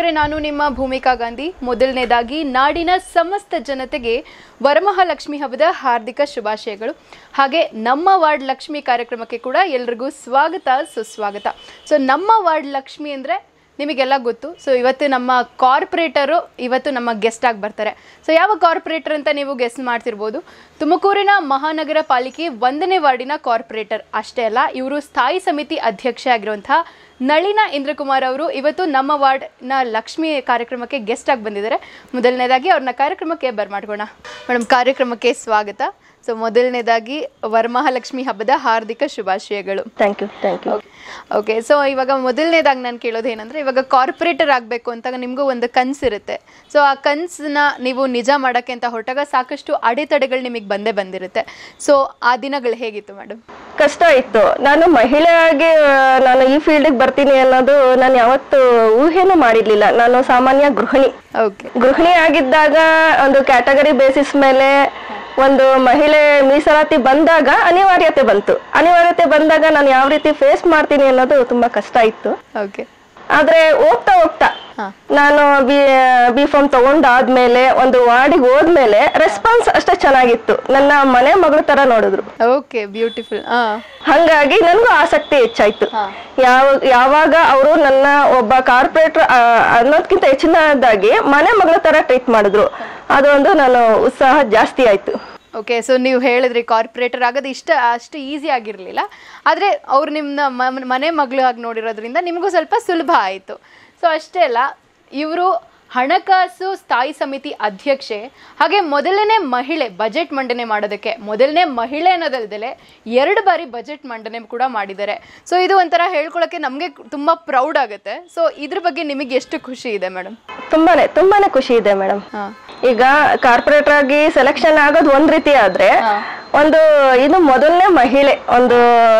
ನಾನು ನಿಮ್ಮ ಭೂಮಿಕಾ ಗಾಂಧಿ. ಮೊದಲನೇದಾಗಿ ನಾಡಿನ ಸಮಸ್ತ ಜನತೆಗೆ ವರಮಹಾಲಕ್ಷ್ಮಿ ಹಬ್ಬದ ಹಾರ್ದಿಕ ಶುಭಾಶಯಗಳು. ಹಾಗೆ ನಮ್ಮ ವಾರ್ಡ್ ಲಕ್ಷ್ಮಿ ಕಾರ್ಯಕ್ರಮಕ್ಕೆ ಕೂಡ ಎಲ್ರಿಗೂ ಸ್ವಾಗತ ಸುಸ್ವಾಗತ. ಸೊ ನಮ್ಮ ವಾರ್ಡ್ ಲಕ್ಷ್ಮಿ ಅಂದರೆ ನಿಮಗೆಲ್ಲ ಗೊತ್ತು. ಸೊ ಇವತ್ತು ನಮ್ಮ ಕಾರ್ಪೊರೇಟರು ಇವತ್ತು ನಮ್ಮ ಗೆಸ್ಟ್ ಆಗಿ ಬರ್ತಾರೆ. ಸೊ ಯಾವ ಕಾರ್ಪೊರೇಟರ್ ಅಂತ ನೀವು ಗೆಸ್ಟ್ ಮಾಡ್ತಿರ್ಬೋದು. ತುಮಕೂರಿನ ಮಹಾನಗರ ಪಾಲಿಕೆ 1ನೇ ವಾರ್ಡಿನ ಕಾರ್ಪೊರೇಟರ್ ಅಷ್ಟೇ ಅಲ್ಲ, ಇವರು ಸ್ಥಾಯಿ ಸಮಿತಿ ಅಧ್ಯಕ್ಷ ಆಗಿರುವಂತಹ ನಳಿನ ಇಂದ್ರಕುಮಾರ್ ಅವರು ಇವತ್ತು ನಮ್ಮ ವಾರ್ಡ್ನ ಲಕ್ಷ್ಮಿ ಕಾರ್ಯಕ್ರಮಕ್ಕೆ ಗೆಸ್ಟ್ ಆಗಿ ಬಂದಿದ್ದಾರೆ. ಮೊದಲನೇದಾಗಿ ಅವ್ರನ್ನ ಕಾರ್ಯಕ್ರಮಕ್ಕೆ ಬರ್ಮಾಡ್ಕೋಣ. ಮೇಡಮ್, ಕಾರ್ಯಕ್ರಮಕ್ಕೆ ಸ್ವಾಗತ. ಸೊ ಮೊದಲನೇದಾಗಿ ವರಮಹಾಲಕ್ಷ್ಮಿ ಹಬ್ಬದ ಹಾರ್ದಿಕ ಶುಭಾಶಯಗಳು. Thank you. ಓಕೆ, ಸೊ ಇವಾಗ ಮೊದಲನೇದಾಗಿ ನಾನು ಕೇಳೋದೇನೆಂದರೆ, ಇವಾಗ ಕಾರ್ಪೊರೇಟರ್ ಆಗಬೇಕು ಅಂತ ನಿಮಗೂ ಒಂದು ಕನಸಿರುತ್ತೆ. ಸೊ ಆ ಕನಸನ್ನ ನೀವು ನಿಜ ಮಾಡೋಕ್ಕೆ ಅಂತ ಹೊರಟಾಗ ಸಾಕಷ್ಟು ಅಡೆತಡೆಗಳು ನಿಮಗೆ ಬಂದಿರುತ್ತೆ. ಸೊ ಆ ದಿನಗಳು ಹೇಗಿತ್ತು ಮೇಡಮ್? ಕಷ್ಟ ಇತ್ತು. ನಾನು ಮಹಿಳೆಯಾಗಿ ನಾನು ಈ ಫೀಲ್ಡಿಗೆ ಬರ್ತೀನಿ ಅನ್ನೋದು ನಾನು ಯಾವತ್ತು ಊಹೆನೂ ಮಾಡಿರ್ಲಿಲ್ಲ. ನಾನು ಸಾಮಾನ್ಯ ಗೃಹಿಣಿ. ಗೃಹಿಣಿ ಆಗಿದ್ದಾಗ ಒಂದು ಕ್ಯಾಟಗರಿ ಬೇಸಿಸ್ ಮೇಲೆ ಒಂದು ಮಹಿಳೆ ಮೀಸಲಾತಿ ಬಂದಾಗ ಅನಿವಾರ್ಯತೆ ಬಂದಾಗ ನಾನು ಯಾವ ರೀತಿ ಫೇಸ್ ಮಾಡ್ತೀನಿ ಅನ್ನೋದು ತುಂಬಾ ಕಷ್ಟ ಇತ್ತು. ಆದ್ರೆ ಹೋಗ್ತಾ ನಾನು ಬಿ ಫಾರ್ಮ್ ತಗೊಂಡಾದ್ಮೇಲೆ ಒಂದು ವಾರ್ಡಿಗೆ ಹೋದ್ಮೇಲೆ ರೆಸ್ಪಾನ್ಸ್ ಅಷ್ಟೇ ಚೆನ್ನಾಗಿತ್ತು. ನನ್ನ ಮನೆ ಮಗಳ ತರ ನೋಡಿದ್ರು. Okay, beautiful. ಹಂಗಾಗಿ ನನಗೂ ಆಸಕ್ತಿ ಹೆಚ್ಚಾಯ್ತು. ಯಾವಾಗ ಅವರು ನನ್ನ ಒಬ್ಬ ಕಾರ್ಪೊರೇಟರ್ ಅನ್ನೋದಕ್ಕಿಂತ ಹೆಚ್ಚಿನದಾಗಿ ಮನೆ ಮಗಳ ತರ ಟ್ರೀಟ್ ಮಾಡಿದ್ರು. ಅದೊಂದು ನಾನು ಉತ್ಸಾಹ ಜಾಸ್ತಿ ಆಯ್ತು. ಓಕೆ, ಸೊ ನೀವು ಹೇಳಿದ್ರಿ ಕಾರ್ಪೊರೇಟರ್ ಆಗೋದು ಅಷ್ಟು ಈಸಿ ಆಗಿರಲಿಲ್ಲ, ಆದರೆ ಅವ್ರು ನಿಮ್ಮ ಮನೆ ಮಗಳು ಆಗಿ ನೋಡಿರೋದ್ರಿಂದ ನಿಮಗೂ ಸ್ವಲ್ಪ ಸುಲಭ ಆಯಿತು. ಸೊ ಅಷ್ಟೇ ಅಲ್ಲ, ಇವರು ಹಣಕಾಸು ಸ್ಥಾಯಿ ಸಮಿತಿ ಅಧ್ಯಕ್ಷೆ, ಹಾಗೆ ಮೊದಲನೇ ಮಹಿಳೆ ಬಜೆಟ್ ಮಂಡನೆ ಮಾಡೋದಕ್ಕೆ. ಮೊದಲನೇ ಮಹಿಳೆ ಅನ್ನೋದಲ್ದಲೆ 2 ಬಾರಿ ಬಜೆಟ್ ಮಂಡನೆ ಕೂಡ ಮಾಡಿದ್ದಾರೆ. ಸೊ ಇದು ಒಂಥರ ಹೇಳ್ಕೊಳ್ಳೋಕ್ಕೆ ನಮಗೆ ತುಂಬ ಪ್ರೌಡ್ ಆಗುತ್ತೆ. ಸೊ ಇದ್ರ ಬಗ್ಗೆ ನಿಮಗೆ ಎಷ್ಟು ಖುಷಿ ಇದೆ ಮೇಡಮ್? ತುಂಬಾನೇ ಖುಷಿ ಇದೆ ಮೇಡಮ್. ಈಗ ಕಾರ್ಪೊರೇಟರ್ ಆಗಿ ಸೆಲೆಕ್ಷನ್ ಆಗೋದು ಒಂದ್ ರೀತಿ ಆದ್ರೆ, ಇದು ಮೊದಲನೇ ಮಹಿಳೆ ಒಂದು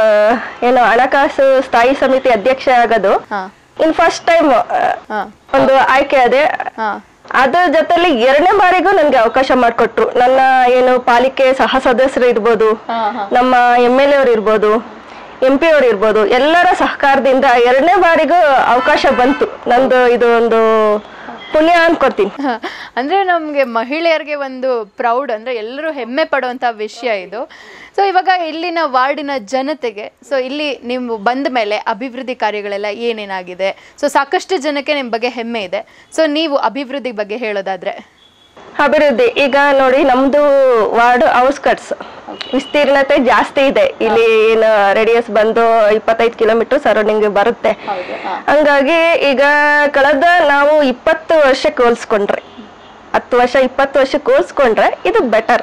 ಹಣಕಾಸು ಸ್ಥಾಯಿ ಸಮಿತಿ ಅಧ್ಯಕ್ಷ ಆಗೋದು ಇನ್ ಫಸ್ಟ್ ಟೈಮ್ ಒಂದು ಆಯ್ಕೆ ಅದೇ. ಅದ್ರ ಜೊತೆಲಿ 2ನೇ ಬಾರಿಗೂ ನನ್ಗೆ ಅವಕಾಶ ಮಾಡಿಕೊಟ್ರು. ನನ್ನ ಪಾಲಿಕೆ ಸಹ ಸದಸ್ಯರು ಇರ್ಬೋದು, ನಮ್ಮ MLA ಅವ್ರು ಇರ್ಬೋದು, MP ಅವ್ರು ಇರ್ಬೋದು, ಎಲ್ಲರ ಸಹಕಾರದಿಂದ 2ನೇ ಬಾರಿಗೂ ಅವಕಾಶ ಬಂತು. ನಂದು ಇದು ಒಂದು ಪುಣ್ಯ ಅನ್ಕೊತೀನಿ. ಅಂದ್ರೆ ನಮ್ಗೆ ಮಹಿಳೆಯರಿಗೆ ಒಂದು ಪ್ರೌಡ್, ಅಂದ್ರೆ ಎಲ್ಲರೂ ಹೆಮ್ಮೆ ಪಡುವಂತ ವಿಷಯ ಇದು. ಸೊ ಇವಾಗ ಇಲ್ಲಿನ ವಾರ್ಡಿನ ಜನತೆಗೆ, ಸೊ ಇಲ್ಲಿ ನೀವು ಬಂದ ಮೇಲೆ ಅಭಿವೃದ್ಧಿ ಕಾರ್ಯಗಳೆಲ್ಲ ಏನೇನಾಗಿದೆ? ಸೊ ಸಾಕಷ್ಟು ಜನಕ್ಕೆ ನಿಮ್ಮ ಬಗ್ಗೆ ಹೆಮ್ಮೆ ಇದೆ. ಸೊ ನೀವು ಅಭಿವೃದ್ಧಿ ಬಗ್ಗೆ ಹೇಳೋದಾದ್ರೆ? ಅಭಿವೃದ್ಧಿ ಈಗ ನೋಡಿ, ನಮ್ದು ವಾರ್ಡ್ ಔಟ್ಸ್ಕಟ್ಸ್, ವಿಸ್ತೀರ್ಣತೆ ಜಾಸ್ತಿ ಇದೆ. ಇಲ್ಲಿ ಏನು ರೇಡಿಯಸ್ ಬಂದು 25 ಕಿಲೋಮೀಟರ್ ಸರೌಂಡಿಂಗ್ ಬರುತ್ತೆ. ಹಂಗಾಗಿ ಈಗ ಕಳೆದ ನಾವು 20 ವರ್ಷಕ್ಕೆ ಹೋಲಿಸ್ಕೊಂಡ್ರೆ, 10 ವರ್ಷ 20 ವರ್ಷಕ್ಕೆ ಹೋಲಿಸ್ಕೊಂಡ್ರೆ ಇದು ಬೆಟರ್.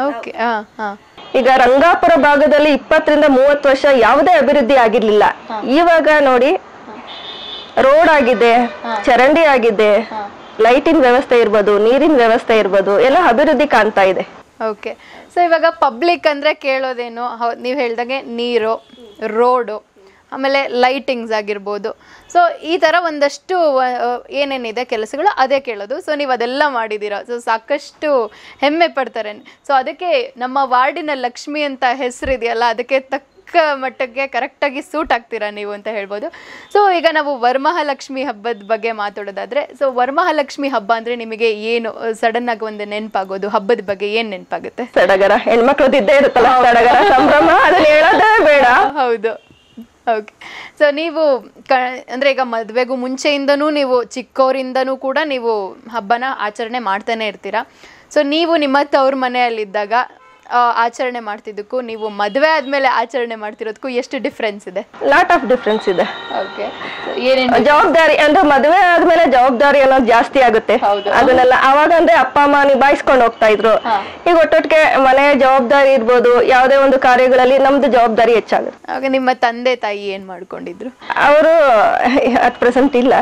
ಈಗ ರಂಗಾಪುರ ಭಾಗದಲ್ಲಿ 20 ರಿಂದ 30 ವರ್ಷ ಯಾವುದೇ ಅಭಿವೃದ್ಧಿ ಆಗಿರ್ಲಿಲ್ಲ. ಇವಾಗ ನೋಡಿ, ರೋಡ್ ಆಗಿದೆ, ಚರಂಡಿ ಆಗಿದೆ, ಲೈಟಿನ ವ್ಯವಸ್ಥೆ ಇರ್ಬೋದು, ನೀರಿನ ವ್ಯವಸ್ಥೆ ಇರ್ಬೋದು, ಎಲ್ಲ ಅಭಿವೃದ್ಧಿ ಕಾಣ್ತಾ ಇದೆ. ಓಕೆ, ಸೊ ಇವಾಗ ಪಬ್ಲಿಕ್ ಅಂದ್ರೆ ಕೇಳೋದೇನು, ನೀವು ಹೇಳ್ದಂಗೆ ನೀರು, ರೋಡು, ಆಮೇಲೆ ಲೈಟಿಂಗ್ಸ್ ಆಗಿರ್ಬೋದು. ಸೊ ಈ ಥರ ಒಂದಷ್ಟು ಏನೇನಿದೆ ಕೆಲಸಗಳು ಅದೇ ಕೇಳೋದು. ಸೊ ನೀವು ಅದೆಲ್ಲ ಮಾಡಿದ್ದೀರಾ. ಸೊ ಸಾಕಷ್ಟು ಹೆಮ್ಮೆ ಪಡ್ತಾರೆ. ಸೊ ಅದಕ್ಕೆ ನಮ್ಮ ವಾರ್ಡಿನ ಲಕ್ಷ್ಮಿ ಅಂತ ಹೆಸರಿದೆಯಲ್ಲ, ಅದಕ್ಕೆ ತಕ್ಕ ಮಟ್ಟಕ್ಕೆ ಕರೆಕ್ಟಾಗಿ ಸೂಟ್ ಆಗ್ತೀರಾ ನೀವು ಅಂತ ಹೇಳ್ಬೋದು. ಸೊ ಈಗ ನಾವು ವರಮಹಾಲಕ್ಷ್ಮಿ ಹಬ್ಬದ ಬಗ್ಗೆ ಮಾತಾಡೋದಾದ್ರೆ, ಸೊ ವರಮಹಾಲಕ್ಷ್ಮಿ ಹಬ್ಬ ಅಂದ್ರೆ ನಿಮಗೆ ಏನು ಸಡನ್ ಆಗಿ ಒಂದು ನೆನಪಾಗೋದು? ಹಬ್ಬದ ಬಗ್ಗೆ ಏನ್ ನೆನಪಾಗುತ್ತೆ? ಸಡಗರ, ಹೆಣ್ಮಕ್ಳದ್ದು ಇದ್ದೇ ಇರುತ್ತಲ್ಲ, ಸಡಗರ ಸಂಭ್ರಮ, ಅದನ್ನ ಹೇಳೋದೇ ಬೇಡ. ಹೌದು. ಓಕೆ, ಸೊ ನೀವು ಅಂದ್ರೆ ಈಗ ಮದುವೆಗೂ ಮುಂಚೆಯಿಂದನೂ ನೀವು ಚಿಕ್ಕವರಿಂದನೂ ಕೂಡ ನೀವು ಹಬ್ಬನ ಆಚರಣೆ ಮಾಡ್ತಾನೆ ಇರ್ತೀರಾ. ಸೊ ನೀವು ನಿಮ್ಮ ತವ್ರ ಮನೆಯಲ್ಲಿದ್ದಾಗ ಆಚರಣೆ ಮಾಡ್ತಿದ್ದಕ್ಕೂ ನೀವು ಮದುವೆ ಆದ್ಮೇಲೆ ಆಚರಣೆ ಮಾಡ್ತಿರೋದಕ್ಕೂ ಎಷ್ಟು ಡಿಫ್ರೆನ್ಸ್ ಇದೆ? ಲಾಟ್ ಆಫ್ ಡಿಫ್ರೆನ್ಸ್ ಇದೆ. ಓಕೆ, ಜವಾಬ್ದಾರಿ ಅಂದ್ರೆ ಮದುವೆ ಆದ್ಮೇಲೆ ಜವಾಬ್ದಾರಿ ಅನ್ನೋದು ಜಾಸ್ತಿ ಆಗುತ್ತೆ. ಅದನ್ನೆಲ್ಲ ಅವಾಗ ಅಂದ್ರೆ ಅಪ್ಪ ಅಮ್ಮ ನಿಭಾಯಿಸ್ಕೊಂಡು ಹೋಗ್ತಾ ಇದ್ರು. ಈಗ ಒಟ್ಟೊಟ್ಟಿಗೆ ಮನೆ ಜವಾಬ್ದಾರಿ ಇರ್ಬೋದು, ಯಾವುದೇ ಒಂದು ಕಾರ್ಯಗಳಲ್ಲಿ ನಮ್ದು ಜವಾಬ್ದಾರಿ ಹೆಚ್ಚಾಗುತ್ತೆ. ಆಗ ನಿಮ್ಮ ತಂದೆ ತಾಯಿ ಏನ್ ಮಾಡ್ಕೊಂಡಿದ್ರು? ಅವರು ಅಟ್ ಪ್ರೆಸೆಂಟ್ ಇಲ್ಲ,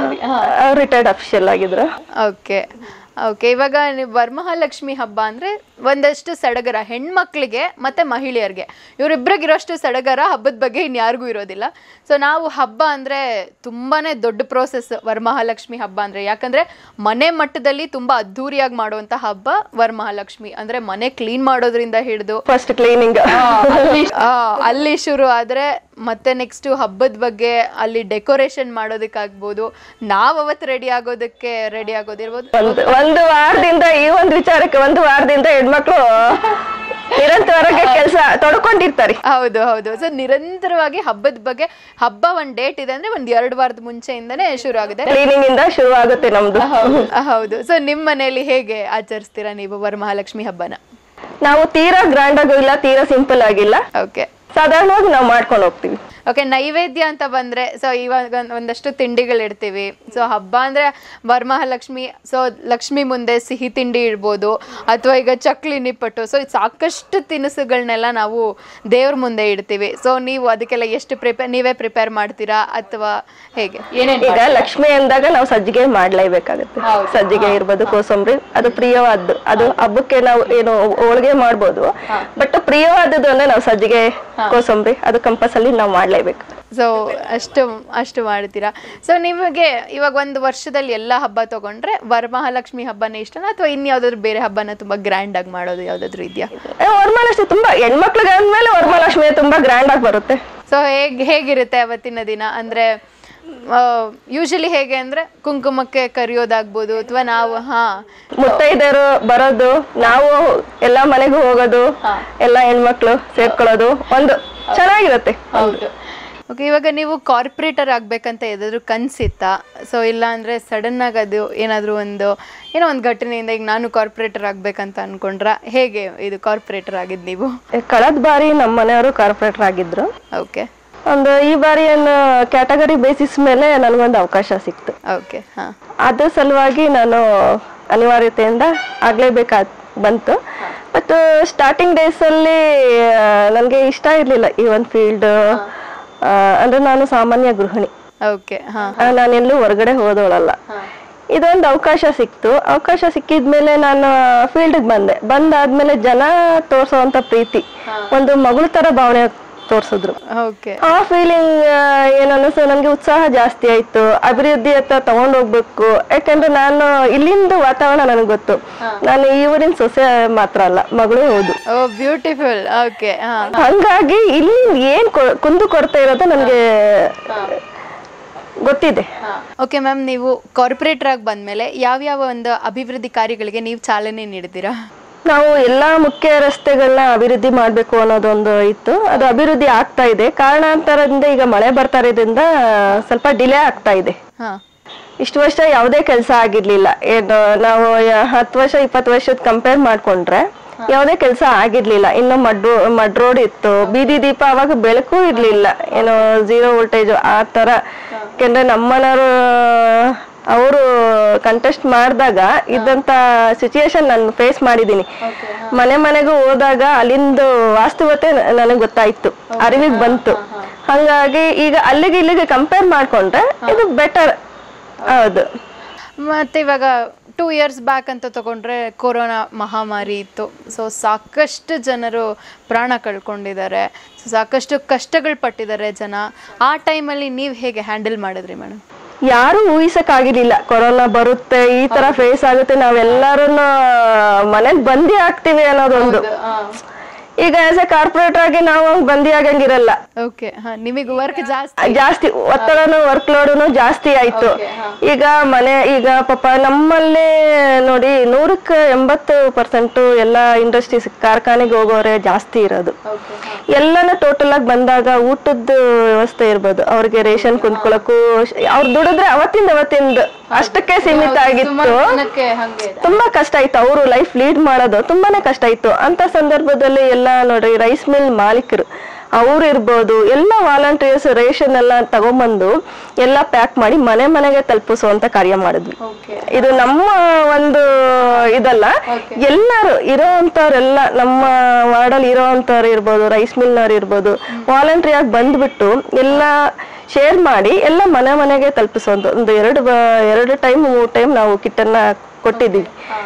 ರಿಟೈರ್ಡ್ ಅಫಿಷಿಯಲ್ ಆಗಿದ್ರು. ಓಕೆ, ಇವಾಗ ವರಮಹಾಲಕ್ಷ್ಮಿ ಹಬ್ಬ ಅಂದ್ರೆ ಒಂದಷ್ಟು ಸಡಗರ ಹೆಣ್ಮಕ್ಳಿಗೆ ಮತ್ತೆ ಮಹಿಳೆಯರಿಗೆ ಇವರಿಬ್ಬರಿಗಿರೋಷ್ಟು ಸಡಗರ ಹಬ್ಬದ ಬಗ್ಗೆ ಇನ್ಯಾರಿಗೂ ಇರೋದಿಲ್ಲ. ಸೊ ನಾವು ಹಬ್ಬ ಅಂದರೆ ತುಂಬಾನೇ ದೊಡ್ಡ ಪ್ರೋಸೆಸ್ ವರಮಹಾಲಕ್ಷ್ಮಿ ಹಬ್ಬ ಅಂದರೆ. ಯಾಕಂದರೆ ಮನೆ ಮಟ್ಟದಲ್ಲಿ ತುಂಬ ಅದ್ಧೂರಿಯಾಗಿ ಮಾಡುವಂಥ ಹಬ್ಬ ವರಮಹಾಲಕ್ಷ್ಮಿ. ಅಂದರೆ ಮನೆ ಕ್ಲೀನ್ ಮಾಡೋದ್ರಿಂದ ಹಿಡಿದು ಫಸ್ಟ್ ಕ್ಲೀನಿಂಗ್ ಅಲ್ಲಿ ಶುರು ಆದರೆ ಮತ್ತೆ ನೆಕ್ಸ್ಟ್ ಹಬ್ಬದ ಬಗ್ಗೆ ಅಲ್ಲಿ ಡೆಕೋರೇಷನ್ ಮಾಡೋದಕ್ಕಾಗ್ಬೋದು, ನಾವು ಅವತ್ತು ರೆಡಿ ಆಗೋದಿರ್ಬೋದು. ಒಂದು ವಾರದಿಂದ ಈ ಒಂದು ವಿಚಾರಕ್ಕೆ ಒಂದು ವಾರದಿಂದ ಹೆಣ್ಮಕ್ಳು ನಿರಂತರವಾಗಿ ಕೆಲಸ ತೊಡ್ಕೊಂಡಿರ್ತಾರೆ. ಹೌದು ಹೌದು. ಸೊ ನಿರಂತರವಾಗಿ ಹಬ್ಬದ ಬಗ್ಗೆ ಹಬ್ಬ ಒಂದ್ ಡೇಟ್ ಇದೆ ಅಂದ್ರೆ ಒಂದ್ 2 ವಾರದ ಮುಂಚೆಯಿಂದಾನೇ ಶುರು ಆಗುತ್ತೆ, ಕ್ಲೀನಿಂಗ್ ಇಂದ ಶುರು ಆಗುತ್ತೆ ನಮ್ದು. ಹೌದು. ಸೊ ನಿಮ್ ಮನೆಯಲ್ಲಿ ಹೇಗೆ ಆಚರಿಸ್ತೀರಾ ನೀವು ವರಮಹಾಲಕ್ಷ್ಮಿ ಹಬ್ಬನ? ನಾವು ತೀರಾ ಗ್ರ್ಯಾಂಡ್ ಆಗೂ ಇಲ್ಲ, ತೀರಾ ಸಿಂಪಲ್ ಆಗಿಲ್ಲ. ಓಕೆ, ಸಾಧಾರಣವಾಗಿ ನಾವು ಮಾಡ್ಕೊಂಡು ಹೋಗ್ತೀವಿ. ಓಕೆ, ನೈವೇದ್ಯ ಅಂತ ಬಂದ್ರೆ ಸೊ ಇವಾಗ ಒಂದಷ್ಟು ತಿಂಡಿಗಳಿಡ್ತೀವಿ. ಸೊ ಹಬ್ಬ ಅಂದ್ರೆ ವರಮಹಾಲಕ್ಷ್ಮಿ, ಸೊ ಲಕ್ಷ್ಮಿ ಮುಂದೆ ಸಿಹಿ ತಿಂಡಿ ಇಡ್ಬೋದು ಅಥವಾ ಈಗ ಚಕ್ಲಿ ನಿಪ್ಪಟ್ಟು, ಸೊ ಸಾಕಷ್ಟು ತಿನಿಸುಗಳನ್ನೆಲ್ಲ ನಾವು ದೇವ್ರ ಮುಂದೆ ಇಡ್ತೀವಿ. ಸೊ ನೀವು ಅದಕ್ಕೆಲ್ಲ ಎಷ್ಟು ನೀವೇ ಪ್ರಿಪೇರ್ ಮಾಡ್ತೀರಾ ಅಥವಾ ಹೇಗೆ? ಈಗ ಲಕ್ಷ್ಮಿ ಅಂದಾಗ ನಾವು ಸಜ್ಜಿಗೆ ಮಾಡ್ಲೇಬೇಕಾಗುತ್ತೆ. ಸಜ್ಜಿಗೆ ಇರ್ಬೋದು, ಕೋಸಂಬರಿ, ಅದು ಪ್ರಿಯವಾದ್ದು. ಅದು ಹಬ್ಬಕ್ಕೆ ನಾವು ಏನು ಹೋಳಿಗೆ ಮಾಡ್ಬೋದು, ಬಟ್ ಪ್ರಿಯವಾದದ್ದು ಅಂದ್ರೆ ನಾವು ಸಜ್ಜಿಗೆ ಕೋಸಂಬರಿ ಅದು ಕಂಪಲ್ಸರಿ ನಾವು ಮಾಡ್ಲೇಬೇಕು. ಸೊ ಅಷ್ಟು ಮಾಡ್ತೀರಾ. ಸೊ ನಿಮಗೆ ಇವಾಗ ಒಂದು ವರ್ಷದಲ್ಲಿ ಎಲ್ಲ ಹಬ್ಬ ತಗೊಂಡ್ರೆ ವರಮಹಾಲಕ್ಷ್ಮಿ ಹಬ್ಬನೇ ಇಷ್ಟನಾ ಅಥವಾ ಇನ್ಯಾವ್ದಾದ್ರು ಬೇರೆ ಹಬ್ಬನ ತುಂಬಾ ಗ್ರ್ಯಾಂಡ್ ಆಗಿ ಮಾಡೋದು ಯಾವ್ದಾದ್ರು ಇದೆಯಾ? ವರಮಹಾಲಕ್ಷ್ಮಿ ತುಂಬಾ ಹೆಣ್ಮಕ್ಳಿಗೆ ಅಂದ್ಮೇಲೆ ವರಮಹಾಲಕ್ಷ್ಮಿ ತುಂಬಾ ಗ್ರ್ಯಾಂಡ್ ಆಗಿ ಬರುತ್ತೆ. ಸೊ ಹೇಗಿರುತ್ತೆ ಅವತ್ತಿನ ದಿನ ಅಂದ್ರೆ ಯೂಶಲಿ ಹೇಗೆ ಅಂದ್ರೆ ಕುಂಕುಮಕ್ಕೆ ಕರೆಯೋದಾಗ್ಬೋದು ಅಥವಾ ನಾವು ಮುತ್ತೈದೆಯರು ಬರೋದು, ನಾವು ಎಲ್ಲಾ ಮನೆಗೂ ಹೋಗೋದು, ಎಲ್ಲಾ ಹೆಣ್ಮಕ್ಳು ಸೇರ್ಕೊಳ್ಳೋದು ಒಂದು ಚೆನ್ನಾಗಿರುತ್ತೆ. ಓಕೆ, ಇವಾಗ ನೀವು ಕಾರ್ಪೊರೇಟರ್ ಆಗ್ಬೇಕಂತ ಏನಾದ್ರು ಕನ್ಸಿತ್ತಾ? ಸೊ ಇಲ್ಲ ಅಂದ್ರೆ ಸಡನ್ ಆಗಿ ಅದು ಏನಾದ್ರು ಏನೋ ಒಂದು ಘಟನೆಯಿಂದ ಈಗ ನಾನು ಕಾರ್ಪೊರೇಟರ್ ಆಗ್ಬೇಕಂತ ಅನ್ಕೊಂಡ್ರ ಹೇಗೆ ಇದು ಕಾರ್ಪೊರೇಟರ್ ಆಗಿದ್ ನೀವು? ಕಳೆದ ಬಾರಿ ನಮ್ಮ ಮನೆಯವರು ಕಾರ್ಪೊರೇಟರ್ ಆಗಿದ್ರು. ಓಕೆ, ಒಂದು ಈ ಬಾರಿ ಕ್ಯಾಟಗರಿ ಬೇಸಿಸ್ ಮೇಲೆ ನನಗೊಂದು ಅವಕಾಶ ಸಿಕ್ತು. ಓಕೆ, ಅದ್ರ ಸಲುವಾಗಿ ನಾನು ಅನಿವಾರ್ಯತೆಯಿಂದ ಆಗ್ಲೇಬೇಕಾದ್ ಬಂತು. ಬಟ್ ಸ್ಟಾರ್ಟಿಂಗ್ ಡೇಸ್ ಅಲ್ಲಿ ನನಗೆ ಇಷ್ಟ ಇರ್ಲಿಲ್ಲ ಈ ಒಂದು ಫೀಲ್ಡ್. ಅಂದ್ರೆ ನಾನು ಸಾಮಾನ್ಯ ಗೃಹಿಣಿ, ನಾನೆಲ್ಲೂ ಹೊರಗಡೆ ಹೋದವಳಲ್ಲ. ಇದೊಂದು ಅವಕಾಶ ಸಿಕ್ತು. ಅವಕಾಶ ಸಿಕ್ಕಿದ್ಮೇಲೆ ನಾನು ಫೀಲ್ಡ್ಗೆ ಬಂದಾದ್ಮೇಲೆ ಜನ ತೋರ್ಸೋವಂತ ಪ್ರೀತಿ, ಒಂದು ಮಗಳ ತರ ಭಾವನೆ ತೋರ್ಸಿದ್ರು. ಆ ಫೀಲಿಂಗ್ ಏನನ್ನಿಸ್ತು, ನನ್ಗೆ ಉತ್ಸಾಹ ಜಾಸ್ತಿ ಆಯ್ತು. ಅಭಿವೃದ್ಧಿ ಹತ್ತ ತಗೊಂಡ್ ಹೋಗ್ಬೇಕು. ಯಾಕಂದ್ರೆ ನಾನು ಇಲ್ಲಿಂದ ವಾತಾವರಣ ನನಗೆ ಗೊತ್ತು. ನಾನು ಈ ಊರಿನ ಸೊಸೆ ಮಾತ್ರ ಅಲ್ಲ, ಮಗಳು ಹೌದು. ಬ್ಯೂಟಿಫುಲ್. ಹಂಗಾಗಿ ಇಲ್ಲಿ ಏನ್ ಕುಂದು ಕೊರತೆ ಇರೋದು ನನ್ಗೆ ಗೊತ್ತಿದೆ. ಓಕೆ ಮ್ಯಾಮ್, ನೀವು ಕಾರ್ಪೊರೇಟರ್ ಆಗಿ ಬಂದ್ಮೇಲೆ ಯಾವ್ಯಾವ ಒಂದು ಅಭಿವೃದ್ಧಿ ಕಾರ್ಯಗಳಿಗೆ ನೀವು ಚಾಲನೆ ನೀಡಿದ್ದೀರಾ? ನಾವು ಎಲ್ಲಾ ಮುಖ್ಯ ರಸ್ತೆಗಳನ್ನ ಅಭಿವೃದ್ಧಿ ಮಾಡ್ಬೇಕು ಅನ್ನೋದೊಂದು ಇತ್ತು. ಅದು ಅಭಿವೃದ್ಧಿ ಆಗ್ತಾ ಇದೆ. ಕಾರಣಾಂತರದಿಂದ ಈಗ ಮಳೆ ಬರ್ತಾ ಇರೋದ್ರಿಂದ ಸ್ವಲ್ಪ ಡಿಲೇ ಆಗ್ತಾ ಇದೆ. ಇಷ್ಟು ವರ್ಷ ಯಾವುದೇ ಕೆಲಸ ಆಗಿರ್ಲಿಲ್ಲ. ಏನು ನಾವು 10 ವರ್ಷ 20 ವರ್ಷದ ಕಂಪೇರ್ ಮಾಡ್ಕೊಂಡ್ರೆ ಯಾವುದೇ ಕೆಲಸ ಆಗಿರ್ಲಿಲ್ಲ. ಇನ್ನು ಮಡ್ ರೋಡ್ ಇತ್ತು, ಬೀದಿ ದೀಪ, ಅವಾಗ ಬೆಳಕು ಇರ್ಲಿಲ್ಲ, ಏನೋ 0 ವೋಲ್ಟೇಜ್ ಆ ತರ. ಯಾಕೆಂದ್ರೆ ನಮ್ಮನವರು ಅವರು ಕಂಟೆಸ್ಟ್ ಮಾಡಿದಾಗ ಇದ್ದಂತ ಸಿಚುಯೇಷನ್ ನಾನು ಫೇಸ್ ಮಾಡಿದ್ದೀನಿ. ಮನೆಗೂ ಹೋದಾಗ ಅಲ್ಲಿಂದು ವಾಸ್ತವತೆ ನನಗೆ ಗೊತ್ತಾಯ್ತು, ಅರಿವಿಗೆ ಬಂತು. ಹಂಗಾಗಿ ಈಗ ಇಲ್ಲಿಗೆ ಕಂಪೇರ್ ಮಾಡ್ಕೊಂಡ್ರೆ ಇದು ಬೆಟರ್. ಹೌದು. ಮತ್ತೆ ಇವಾಗ 2 years ಬ್ಯಾಕ್ ಅಂತ ತಗೊಂಡ್ರೆ ಕೊರೋನಾ ಮಹಾಮಾರಿ ಇತ್ತು. ಸೊ ಸಾಕಷ್ಟು ಜನರು ಪ್ರಾಣ ಕಳ್ಕೊಂಡಿದ್ದಾರೆ, ಸಾಕಷ್ಟು ಕಷ್ಟಗಳು ಪಟ್ಟಿದ್ದಾರೆ ಜನ. ಆ ಟೈಮಲ್ಲಿ ನೀವು ಹೇಗೆ ಹ್ಯಾಂಡಲ್ ಮಾಡಿದ್ರಿ ಮೇಡಮ್? ಯಾರು ಊಹಿಸಕ್ಕಾಗಿರ್ಲಿಲ್ಲ ಕೊರೋನಾ ಬರುತ್ತೆ, ಈ ತರ ಫೇಸ್ ಆಗುತ್ತೆ, ನಾವೆಲ್ಲರೂ ಮನೆಗ್ ಬಂದಿ ಆಗ್ತೀವಿ ಅನ್ನೋದೊಂದು. ಈಗ ಆಸ್ ಎ ಕಾರ್ಪೊರೇಟರ್ ಆಗಿ ನಾವು ಬಂದಿ ಆಗಂಗಿರಲ್ಲ. ನಿಮಗೆ ವರ್ಕ್ ಜಾಸ್ತಿ ಒತ್ತಡನು ವರ್ಕ್ ಲೋಡ್ನು ಜಾಸ್ತಿ ಆಯ್ತು. ಈಗ ಪಾಪ ನಮ್ಮಲ್ಲಿ ನೋಡಿ 100% ಎಲ್ಲ ಇಂಡಸ್ಟ್ರೀಸ್ ಕಾರ್ಖಾನೆಗೆ ಹೋಗೋರೆ ಜಾಸ್ತಿ ಇರೋದು. ಎಲ್ಲಾನು ಟೋಟಲ್ ಆಗಿ ಬಂದಾಗ ಊಟದ ವ್ಯವಸ್ಥೆ ಇರ್ಬೋದು, ಅವ್ರಿಗೆ ರೇಷನ್ ಕುಂತ್ಕೊಳಕ್ಕೂ ಅವ್ರು ದುಡಿದ್ರೆ ಅವತ್ತಿಂದ ಅಷ್ಟಕ್ಕೆ ಸೀಮಿತ ಆಗಿತ್ತು. ತುಂಬಾ ಕಷ್ಟ ಆಯ್ತು. ಅವರು ಲೈಫ್ ಲೀಡ್ ಮಾಡೋದು ತುಂಬಾನೇ ಕಷ್ಟ ಆಯ್ತು. ಅಂತ ಸಂದರ್ಭದಲ್ಲಿ ಎಲ್ಲ ನೋಡ್ರಿ ರೈಸ್ ಮಿಲ್ ಮಾಲೀಕರು ಅವ್ರು ಇರ್ಬೋದು, ಎಲ್ಲ ವಾಲಂಟಿಯರ್ಸ್ ರೇಷನ್ ಎಲ್ಲ ತಗೊಂಡ್ಬಂದು ಎಲ್ಲ ಪ್ಯಾಕ್ ಮಾಡಿ ಮನೆಗೆ ತಲುಪಿಸುವಂತ ಕಾರ್ಯ ಮಾಡಿದ್ವಿ. ಇದು ನಮ್ಮ ಒಂದು ಇದಲ್ಲ, ಎಲ್ಲರೂ ಇರೋಂಥವ್ರೆಲ್ಲ ನಮ್ಮ ವಾರ್ಡಲ್ಲಿ ಇರೋಂಥವ್ರು ಇರ್ಬೋದು, ರೈಸ್ ಮಿಲ್ನವ್ರು ಇರ್ಬೋದು, ವಾಲಂಟ್ರಿ ಆಗಿ ಬಂದ್ಬಿಟ್ಟು ಎಲ್ಲ ಶೇರ್ ಮಾಡಿ ಎಲ್ಲ ಮನೆಗೆ ತಲುಪಿಸುವಂತ ಒಂದು 2 ಟೈಮ್ 3 ಟೈಮ್ ನಾವು ಕಿಟ್ಟನ್ನ ಕೊಟ್ಟಿದ್ದೀವಿ.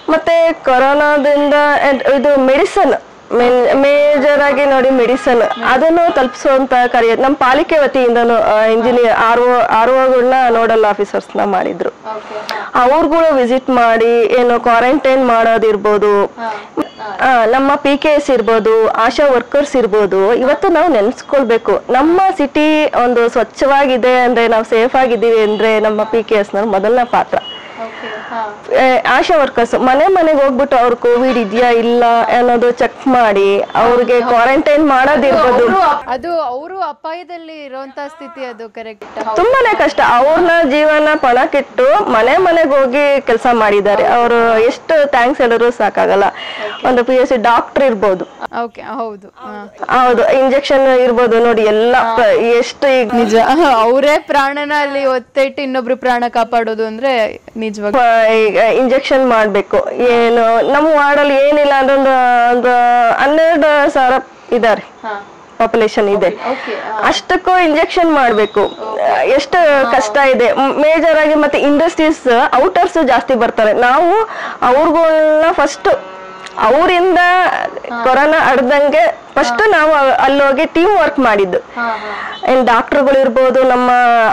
ಮತ್ತೆ ಕೊರೋನಾದಿಂದ ಇದು ಮೆಡಿಸನ್ ಮೇಜರ್ ಆಗಿ ನೋಡಿ ಮೆಡಿಸನ್ ಅದನ್ನು ತಲುಪಿಸುವಂತ ಕಾರ್ಯ ನಮ್ಮ ಪಾಲಿಕೆ ವತಿಯಿಂದನು ಇಂಜಿನಿಯರ್ ಆರ್ಒಗಳನ್ನ ನೋಡಲ್ ಆಫೀಸರ್ಸ್ ನ ಮಾಡಿದ್ರು. ಅವ್ರುಗಳು ವಿಸಿಟ್ ಮಾಡಿ ಏನು ಕ್ವಾರಂಟೈನ್ ಮಾಡೋದಿರ್ಬೋದು, ನಮ್ಮ PKS ಇರ್ಬೋದು, ಆಶಾ ವರ್ಕರ್ಸ್ ಇರ್ಬೋದು, ಇವತ್ತು ನಾವು ನೆನ್ಸ್ಕೊಳ್ಬೇಕು ನಮ್ಮ ಸಿಟಿ ಒಂದು ಸ್ವಚ್ಛವಾಗಿದೆ ಅಂದ್ರೆ, ನಾವು ಸೇಫ್ ಆಗಿದ್ದೀವಿ ಅಂದ್ರೆ ನಮ್ಮ PKS ನ ಮೊದಲನೇ ಪಾತ್ರ. ಆಶಾ ವರ್ಕರ್ಸ್ ಮನೆಗೆ ಹೋಗ್ಬಿಟ್ಟು ಅವ್ರು ಕೋವಿಡ್ ಇದೆಯಾ ಇಲ್ಲ ಅನ್ನೋದು ಚೆಕ್ ಮಾಡಿ ಅವ್ರಿಗೆ ಕ್ವಾರಂಟೈನ್ ಮಾಡೋದಿರ್ಬೋದು. ಅದು ಅವರು ಅಪಾಯದಲ್ಲಿ ಇರುವಂತ ಸ್ಥಿತಿ, ಅದು ಕರೆಕ್ಟ್, ತುಂಬಾನೇ ಕಷ್ಟ. ಅವ್ರನ್ನ ಜೀವನ ಪಣಕ್ಕಿಟ್ಟು ಮನೆಗೆ ಹೋಗಿ ಕೆಲಸ ಮಾಡಿದ್ದಾರೆ. ಅವರು ಎಷ್ಟು ಥ್ಯಾಂಕ್ಸ್ ಹೇಳಿದ್ರು ಸಾಕಾಗಲ್ಲ. ಒಂದು PSC ಡಾಕ್ಟರ್ ಇರ್ಬೋದು, ಹೌದು, ಇಂಜೆಕ್ಷನ್ ಇರ್ಬೋದು, ನೋಡಿ ಎಲ್ಲ ಎಷ್ಟು ಈಗ ನಿಜ. ಅವರೇ ಪ್ರಾಣನ ಅಲ್ಲಿ ಒತ್ತಿಟ್ಟು ಇನ್ನೊಬ್ರು ಪ್ರಾಣ ಕಾಪಾಡೋದು ಅಂದ್ರೆ ನಿಜವಾಗ ಇಂಜೆಕ್ಷನ್ ಮಾಡ್ಬೇಕು. ಏನು ನಮ್ಮ ವಾರ್ಡಲ್ಲಿ ಏನಿಲ್ಲ ಅಂದ್ರೆ ಒಂದು 12,000 ಇದ್ದಾರೆ, ಪಾಪ್ಯುಲೇಷನ್ ಇದೆ. ಅಷ್ಟಕ್ಕೂ ಇಂಜೆಕ್ಷನ್ ಮಾಡ್ಬೇಕು. ಎಷ್ಟು ಕಷ್ಟ ಇದೆ ಮೇಜರ್ ಆಗಿ. ಮತ್ತೆ ಇಂಡಸ್ಟ್ರೀಸ್ ಔಟರ್ಸ್ ಜಾಸ್ತಿ ಬರ್ತಾರೆ. ನಾವು ಅವ್ರಗಳನ್ನ ಫಸ್ಟ್ ಅವರಿಂದ ಕೊರೋನಾ ಹರಡ್ದಂಗೆ ಫಸ್ಟ್ ನಾವು ಅಲ್ಲೋಗಿ ಟೀಮ್ ವರ್ಕ್ ಮಾಡಿದ್ದು. ಏನ್ ಡಾಕ್ಟರ್ಗಳು ಇರ್ಬೋದು, ನಮ್ಮ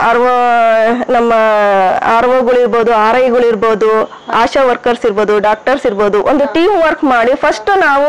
RO ಇರ್ಬೋದು, RI ಇರ್ಬೋದು, ಆಶಾ ವರ್ಕರ್ಸ್ ಇರ್ಬೋದು, ಡಾಕ್ಟರ್ಸ್ ಇರ್ಬೋದು, ಒಂದು ಟೀಮ್ ವರ್ಕ್ ಮಾಡಿ ಫಸ್ಟ್ ನಾವು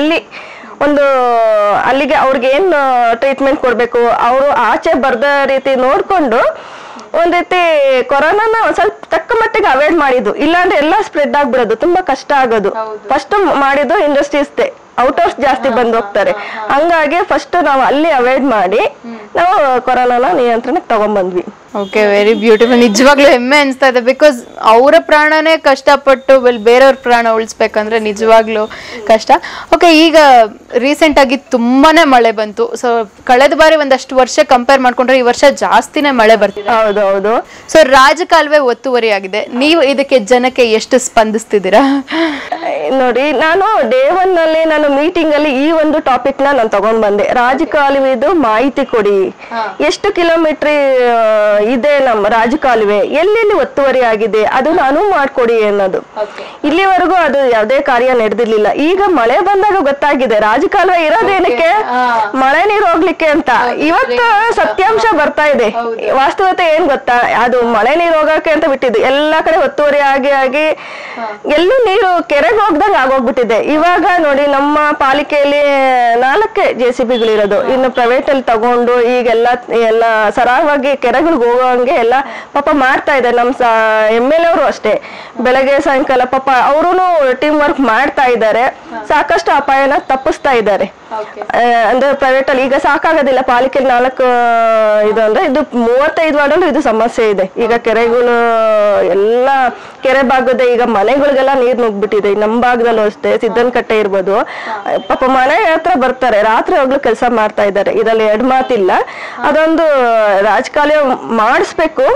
ಅಲ್ಲಿಗೆ ಅವ್ರಿಗೆ ಏನ್ ಟ್ರೀಟ್ಮೆಂಟ್ ಕೊಡ್ಬೇಕು, ಅವರು ಆಚೆ ಬರ್ದ ರೀತಿ ನೋಡ್ಕೊಂಡು ಒಂದ್ ರೀತಿ ಕೊರೋನಾನ ಸ್ವಲ್ಪ ತಕ್ಕ ಮಟ್ಟಿಗೆ ಅವಾಯ್ಡ್ ಮಾಡಿದ್ದು. ಇಲ್ಲಾಂದ್ರೆ ಎಲ್ಲ ಸ್ಪ್ರೆಡ್ ಆಗ್ಬಿಡೋದು, ತುಂಬಾ ಕಷ್ಟ ಆಗೋದು. ಫಸ್ಟ್ ಮಾಡಿದ್ದು ಇಂಡಸ್ಟ್ರೀಸ್, ಔಟರ್ಸ್ ಜಾಸ್ತಿ ಬಂದು ಹೋಗ್ತಾರೆ. ಹಂಗಾಗಿ ಫಸ್ಟ್ ನಾವು ಅಲ್ಲಿ ಅವಾಯ್ಡ್ ಮಾಡಿ ನಾವು ಕೊರೋನಾನ ನಿಯಂತ್ರಣಕ್ಕೆ ತಗೊಂಡ್ಬಂದ್ವಿ. Okay, very beautiful. ನಿಜವಾಗ್ಲೂ ಹೆಮ್ಮೆ ಅನ್ಸ್ತಾ ಇದೆ. ಬಿಕಾಸ್ ಅವರ ಪ್ರಾಣನೇ ಕಷ್ಟಪಟ್ಟು ಬೇರೆಯವ್ರ ಪ್ರಾಣ ಉಳಿಸ್ಬೇಕಂದ್ರೆ ನಿಜವಾಗ್ಲೂ ಕಷ್ಟ. ಓಕೆ, ಈಗ ರೀಸೆಂಟ್ ಆಗಿ ತುಂಬಾನೇ ಮಳೆ ಬಂತು. ಸೊ ಕಳೆದ ಬಾರಿ ಒಂದಷ್ಟು ವರ್ಷ ಕಂಪೇರ್ ಮಾಡ್ಕೊಂಡ್ರೆ ಈ ವರ್ಷ ಜಾಸ್ತಿನೇ ಮಳೆ ಬರ್ತಿದೆ. ಹೌದೌದು. ಸೊ ರಾಜಕಾಲುವೆ ಒತ್ತುವರಿ ಆಗಿದೆ. ನೀವು ಇದಕ್ಕೆ ಜನಕ್ಕೆ ಎಷ್ಟು ಸ್ಪಂದಿಸ್ತಿದ್ದೀರಾ? ನೋಡಿ, ನಾನು ಡೇ 1 ನಲ್ಲಿ ನಾನು ಮೀಟಿಂಗ್ ಅಲ್ಲಿ ಈ ಒಂದು ಟಾಪಿಕ್ ನಾನು ತಗೊಂಡ್ ಬಂದೆ. ರಾಜಕಾಲುವೆದು ಮಾಹಿತಿ ಕೊಡಿ, ಎಷ್ಟು ಕಿಲೋಮೀಟರ್ ಇದೆ ನಮ್ಮ ರಾಜಕಾಲುವೆ, ಎಲ್ಲೆಲ್ಲಿ ಒತ್ತುವರಿ ಆಗಿದೆ ಅದನ್ನ ಅನುವು ಮಾಡ್ಕೊಡಿ ಅನ್ನೋದು. ಇಲ್ಲಿವರೆಗೂ ಅದು ಯಾವುದೇ ಕಾರ್ಯ ನಡೆದಿರ್ಲಿಲ್ಲ. ಈಗ ಮಳೆ ಬಂದಾಗ ಗೊತ್ತಾಗಿದೆ ರಾಜಕಾಲುವೆ ಇರೋದೇನಕ್ಕೆ, ಮಳೆ ನೀರು ಹೋಗ್ಲಿಕ್ಕೆ ಅಂತ. ಇವತ್ತು ಸತ್ಯಾಂಶ ಬರ್ತಾ ಇದೆ. ವಾಸ್ತವತೆ ಏನ್ ಗೊತ್ತಾ, ಅದು ಮಳೆ ನೀರು ಹೋಗಕ್ಕೆ ಅಂತ ಬಿಟ್ಟಿದ್ದು. ಎಲ್ಲಾ ಕಡೆ ಒತ್ತುವರಿ ಆಗಿ ಎಲ್ಲೂ ನೀರು ಕೆರೆಗೆ ಹೋಗ್ದಂಗ ಆಗೋಗ್ಬಿಟ್ಟಿದೆ. ಇವಾಗ ನೋಡಿ, ನಮ್ಮ ಪಾಲಿಕೆಯಲ್ಲಿ 4 JCBಗಳಿರೋದು. ಇನ್ನು ಪ್ರೈವೇಟ್ ಅಲ್ಲಿ ತಗೊಂಡು ಈಗೆಲ್ಲ ಸರಾಗವಾಗಿ ಕೆರೆಗಳಿಗೆ ಹೋಗೋಂಗೆ ಎಲ್ಲ ಪಾಪ ಮಾಡ್ತಾ ಇದ್ದಾರೆ. ನಮ್ಮ MLA ಅವರು ಅಷ್ಟೇ, ಬೆಳಗ್ಗೆ ಸಾಯಂಕಾಲ ಪಾಪ ಅವರು ಟೀಮ್ ವರ್ಕ್ ಮಾಡ್ತಾ ಇದ್ದಾರೆ. ಸಾಕಷ್ಟು ಅಪಾಯನ ತಪ್ಪಿಸ್ತಾ ಇದ್ದಾರೆ. ಅಂದ್ರೆ ಪ್ರೈವೇಟ್ ಅಲ್ಲಿ ಈಗ ಸಾಕಾಗೋದಿಲ್ಲ. ಪಾಲಿಕೆಯಲ್ಲಿ 4 ಇದು ಅಂದ್ರೆ ಇದು 35 ವಾರ್ಡಲ್ಲೂ ಇದು ಸಮಸ್ಯೆ ಇದೆ. ಈಗ ಕೆರೆಗಳು ಎಲ್ಲ ಕೆರೆ ಭಾಗದ ಈಗ ಮನೆಗಳಿಗೆಲ್ಲ ನೀರ್ ನುಗ್ಬಿಟ್ಟಿದೆ. ನಮ್ಮ ಭಾಗದಲ್ಲೂ ಅಷ್ಟೇ, ಸಿದ್ದನಕಟ್ಟೆ ಇರ್ಬೋದು, ಪಾಪ ಮನೆ ಹತ್ರ ಬರ್ತಾರೆ, ರಾತ್ರಿ ಹೋಗ್ಲು ಕೆಲಸ ಮಾಡ್ತಾ ಇದ್ದಾರೆ. ಇದ್ರಲ್ಲಿ 2 ಮಾತಿಲ್ಲ. ಅದೊಂದು ರಾಜಕಾಲುವೆ ಮಾಡಿಸ್ಬೇಕು.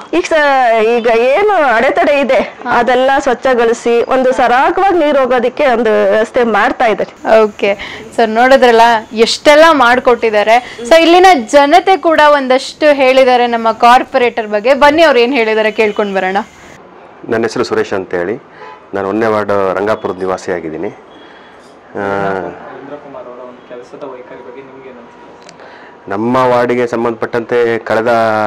ಈಗ ಏನು ಅಡೆತಡೆ ಇದೆ ಅದೆಲ್ಲ ಸ್ವಚ್ಛಗೊಳಿಸಿ ಒಂದು ಸರಾಗವಾಗಿ ನೀರು ಹೋಗೋದಕ್ಕೆ ಒಂದು ವ್ಯವಸ್ಥೆ ಮಾಡ್ತಾ ಇದ್ದಾರೆ. ಓಕೆ ಸರ್, ನೋಡಿದ್ರಲ್ಲ ಎಷ್ಟೆಲ್ಲ ಮಾಡ್ಕೊಟ್ಟಿದ್ದಾರೆ. ಸೊ ಇಲ್ಲಿನ ಜನತೆ ಕೂಡ ಒಂದಷ್ಟು ಹೇಳಿದ್ದಾರೆ ನಮ್ಮ ಕಾರ್ಪೊರೇಟರ್ ಬಗ್ಗೆ. ಬನ್ನಿ ಅವ್ರು ಏನ್ ಹೇಳಿದ್ದಾರೆ ಕೇಳ್ಕೊಂಡ್ ಬರೋಣ. ನನ್ನ ಹೆಸರು ಸುರೇಶ್ ಅಂತ ಹೇಳಿ, ನಾನು 1ನೇ ವಾರ್ಡ್ ರಂಗಾಪುರದ ನಿವಾಸಿಯಾಗಿದ್ದೀನಿ. ನಮ್ಮ ವಾರ್ಡಿಗೆ ಸಂಬಂಧಪಟ್ಟಂತೆ ಕಳೆದ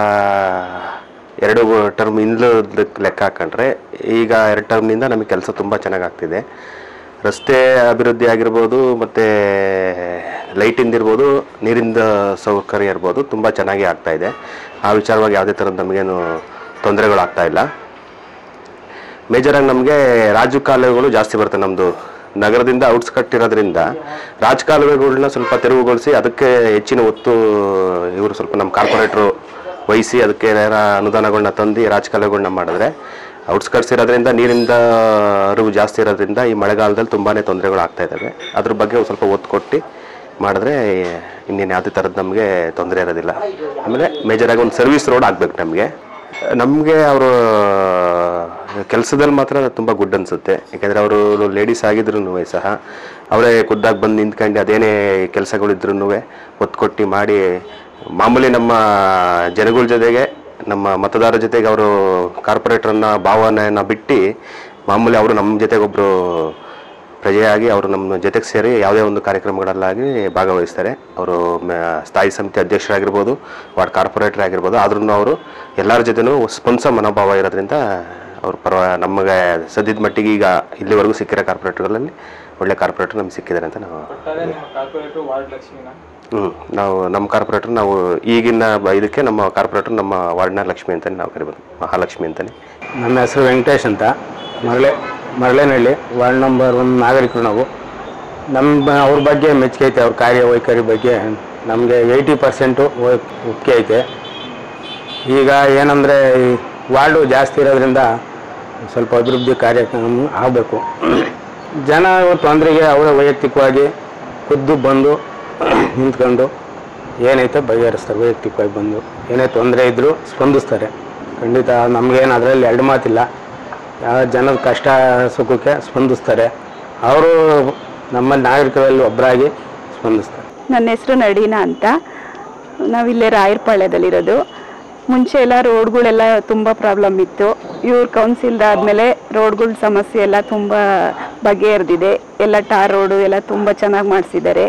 2 ಟರ್ಮ್ ಇಂದಲೂ ಲೆಕ್ಕ ಹಾಕೊಂಡ್ರೆ ಈಗ 2 ಟರ್ಮ್ನಿಂದ ನಮಗೆ ಕೆಲಸ ತುಂಬ ಚೆನ್ನಾಗಾಗ್ತಿದೆ. ರಸ್ತೆ ಅಭಿವೃದ್ಧಿ ಆಗಿರ್ಬೋದು, ಮತ್ತು ಲೈಟಿಂದಿರ್ಬೋದು, ನೀರಿಂದ ಸೌಕರ್ಯ ಇರ್ಬೋದು, ತುಂಬ ಚೆನ್ನಾಗಿ ಆಗ್ತಾಯಿದೆ. ಆ ವಿಚಾರವಾಗಿ ಯಾವುದೇ ಥರದ ನಮಗೇನು ತೊಂದರೆಗಳಾಗ್ತಾ ಇಲ್ಲ. ಮೇಜರಾಗಿ ನಮಗೆ ರಾಜಕಾಲುವೆಗಳು ಜಾಸ್ತಿ ಬರ್ತವೆ. ನಮ್ಮದು ನಗರದಿಂದ ಔಟ್ಸ್ಕಟ್ ಇರೋದ್ರಿಂದ ರಾಜಕಾಲುವೆಗಳನ್ನ ಸ್ವಲ್ಪ ತೆರವುಗೊಳಿಸಿ ಅದಕ್ಕೆ ಹೆಚ್ಚಿನ ಒತ್ತು ಇವರು ಸ್ವಲ್ಪ ನಮ್ಮ ಕಾರ್ಪೊರೇಟ್ರು ವಹಿಸಿ ಅದಕ್ಕೆ ಅನುದಾನಗಳನ್ನ ತಂದು ರಾಜಕಾಲುವೆಗಳನ್ನ ಮಾಡಿದ್ರೆ, ಔಟ್ಸ್ಕಟ್ಸ್ ಇರೋದ್ರಿಂದ ನೀರಿಂದ ಅರಿವು ಜಾಸ್ತಿ ಇರೋದ್ರಿಂದ ಈ ಮಳೆಗಾಲದಲ್ಲಿ ತುಂಬಾ ತೊಂದರೆಗಳು ಆಗ್ತಾ ಇದ್ದಾವೆ. ಅದ್ರ ಬಗ್ಗೆ ಸ್ವಲ್ಪ ಒತ್ತು ಕೊಟ್ಟು ಮಾಡಿದ್ರೆ ಇನ್ನೇನು ಯಾವುದೇ ಥರದ್ದು ನಮಗೆ ತೊಂದರೆ ಇರೋದಿಲ್ಲ. ಆಮೇಲೆ ಮೇಜರಾಗಿ ಒಂದು ಸರ್ವಿಸ್ ರೋಡ್ ಆಗಬೇಕು ನಮಗೆ ಅವರು ಕೆಲಸದಲ್ಲಿ ಮಾತ್ರ ತುಂಬ ಗುಡ್ ಅನಿಸುತ್ತೆ. ಯಾಕೆಂದರೆ ಅವರು ಲೇಡೀಸ್ ಆಗಿದ್ರು ಸಹ ಅವರೇ ಖುದ್ದಾಗಿ ಬಂದು ನಿಂತ್ಕೊಂಡು ಅದೇನೇ ಕೆಲಸಗಳಿದ್ರೂ ಒತ್ತು ಕೊಟ್ಟು ಮಾಡಿ, ಮಾಮೂಲಿ ನಮ್ಮ ಜನಗಳ ಜೊತೆಗೆ ನಮ್ಮ ಮತದಾರರ ಜೊತೆಗೆ ಅವರು ಕಾರ್ಪೊರೇಟರನ್ನ ಭಾವನೆಯನ್ನು ಬಿಟ್ಟು ಮಾಮೂಲಿ ಅವರು ನಮ್ಮ ಜೊತೆಗೊಬ್ಬರು ಪ್ರಜೆಯಾಗಿ ಅವರು ನಮ್ಮ ಜೊತೆಗೆ ಸೇರಿ ಯಾವುದೇ ಒಂದು ಕಾರ್ಯಕ್ರಮಗಳಲ್ಲಾಗಿ ಭಾಗವಹಿಸ್ತಾರೆ. ಅವರು ಸ್ಥಾಯಿ ಸಮಿತಿ ಅಧ್ಯಕ್ಷರಾಗಿರ್ಬೋದು, ವಾರ್ಡ್ ಕಾರ್ಪೊರೇಟರ್ ಆಗಿರ್ಬೋದು, ಆದ್ರೂ ಅವರು ಎಲ್ಲರ ಜೊತೆನೂ ಸ್ಪಂದಿಸೋ ಮನೋಭಾವ ಇರೋದ್ರಿಂದ ಅವ್ರ ನಮಗೆ ಸದ್ಯದ ಮಟ್ಟಿಗೆ ಈಗ ಇಲ್ಲಿವರೆಗೂ ಸಿಕ್ಕಿರೋ ಕಾರ್ಪೊರೇಟರ್ಗಳಲ್ಲಿ ಒಳ್ಳೆ ಕಾರ್ಪೊರೇಟರ್ ನಮ್ಗೆ ಸಿಕ್ಕಿದ್ದಾರೆ ಅಂತ ನಾವು ನಾವು ನಮ್ಮ ಕಾರ್ಪೊರೇಟರ್ ನಾವು ಈಗಿನ ಇದಕ್ಕೆ ನಮ್ಮ ಕಾರ್ಪೊರೇಟರ್ ನಮ್ಮ ವಾರ್ಡ್ನ ಲಕ್ಷ್ಮಿ ಅಂತಲೇ ನಾವು ಕರಿಬೋದು, ಮಹಾಲಕ್ಷ್ಮಿ ಅಂತಲೇ. ನಮ್ಮ ಹೆಸರು ವೆಂಕಟೇಶ್ ಅಂತ, ಮರಳೇನಹಳ್ಳಿ, ವಾರ್ಡ್ ನಂಬರ್ 1 ನಾಗರಿಕರು ನಾವು. ಅವ್ರ ಬಗ್ಗೆ ಮೆಚ್ಚುಗೆ ಐತೆ, ಅವ್ರ ಕಾರ್ಯವೈಖರಿ ಬಗ್ಗೆ ನಮಗೆ 80% ಒಪ್ಪಿಗೆ ಐತೆ. ಈಗ ಏನಂದರೆ ವಾರ್ಡು ಜಾಸ್ತಿ ಇರೋದ್ರಿಂದ ಸ್ವಲ್ಪ ಅಭಿವೃದ್ಧಿ ಕಾರ್ಯಕ್ರಮ ಆಗಬೇಕು. ಜನ ತೊಂದರೆಗೆ ಅವರೇ ವೈಯಕ್ತಿಕವಾಗಿ ಖುದ್ದು ಬಂದು ನಿಂತ್ಕೊಂಡು ಏನೈತೆ ಬಗೆಹರಿಸ್ತಾರೆ. ವೈಯಕ್ತಿಕವಾಗಿ ಬಂದು ಏನೇ ತೊಂದರೆ ಇದ್ದರೂ ಸ್ಪಂದಿಸ್ತಾರೆ. ಖಂಡಿತ ನಮಗೇನು ಅದರಲ್ಲಿ ಎರಡು ಮಾತಿಲ್ಲ. ಯಾವ ಜನದ ಕಷ್ಟ ಸುಖಕ್ಕೆ ಸ್ಪಂದಿಸ್ತಾರೆ. ಅವರು ನಮ್ಮ ನಾಗರಿಕರಲ್ಲಿ ಒಬ್ಬರಾಗಿ ಸ್ಪಂದಿಸ್ತಾರೆ. ನನ್ನ ಹೆಸರು ನಡೀನಾ ಅಂತ. ನಾವಿಲ್ಲೇ ರಾಯರಪಾಳ್ಯದಲ್ಲಿರೋದು. ಮುಂಚೆ ಎಲ್ಲ ರೋಡ್ಗಳೆಲ್ಲ ತುಂಬ ಪ್ರಾಬ್ಲಮ್ ಇತ್ತು. ಇವ್ರ ಕೌನ್ಸಿಲ್ದಾದ್ಮೇಲೆ ರೋಡ್ಗಳ ಸಮಸ್ಯೆ ಎಲ್ಲ ತುಂಬ ಬಗೆಹರಿದಿದೆ. ಎಲ್ಲ ಟಾರ್ ರೋಡು ಎಲ್ಲ ತುಂಬ ಚೆನ್ನಾಗಿ ಮಾಡಿಸಿದ್ದಾರೆ.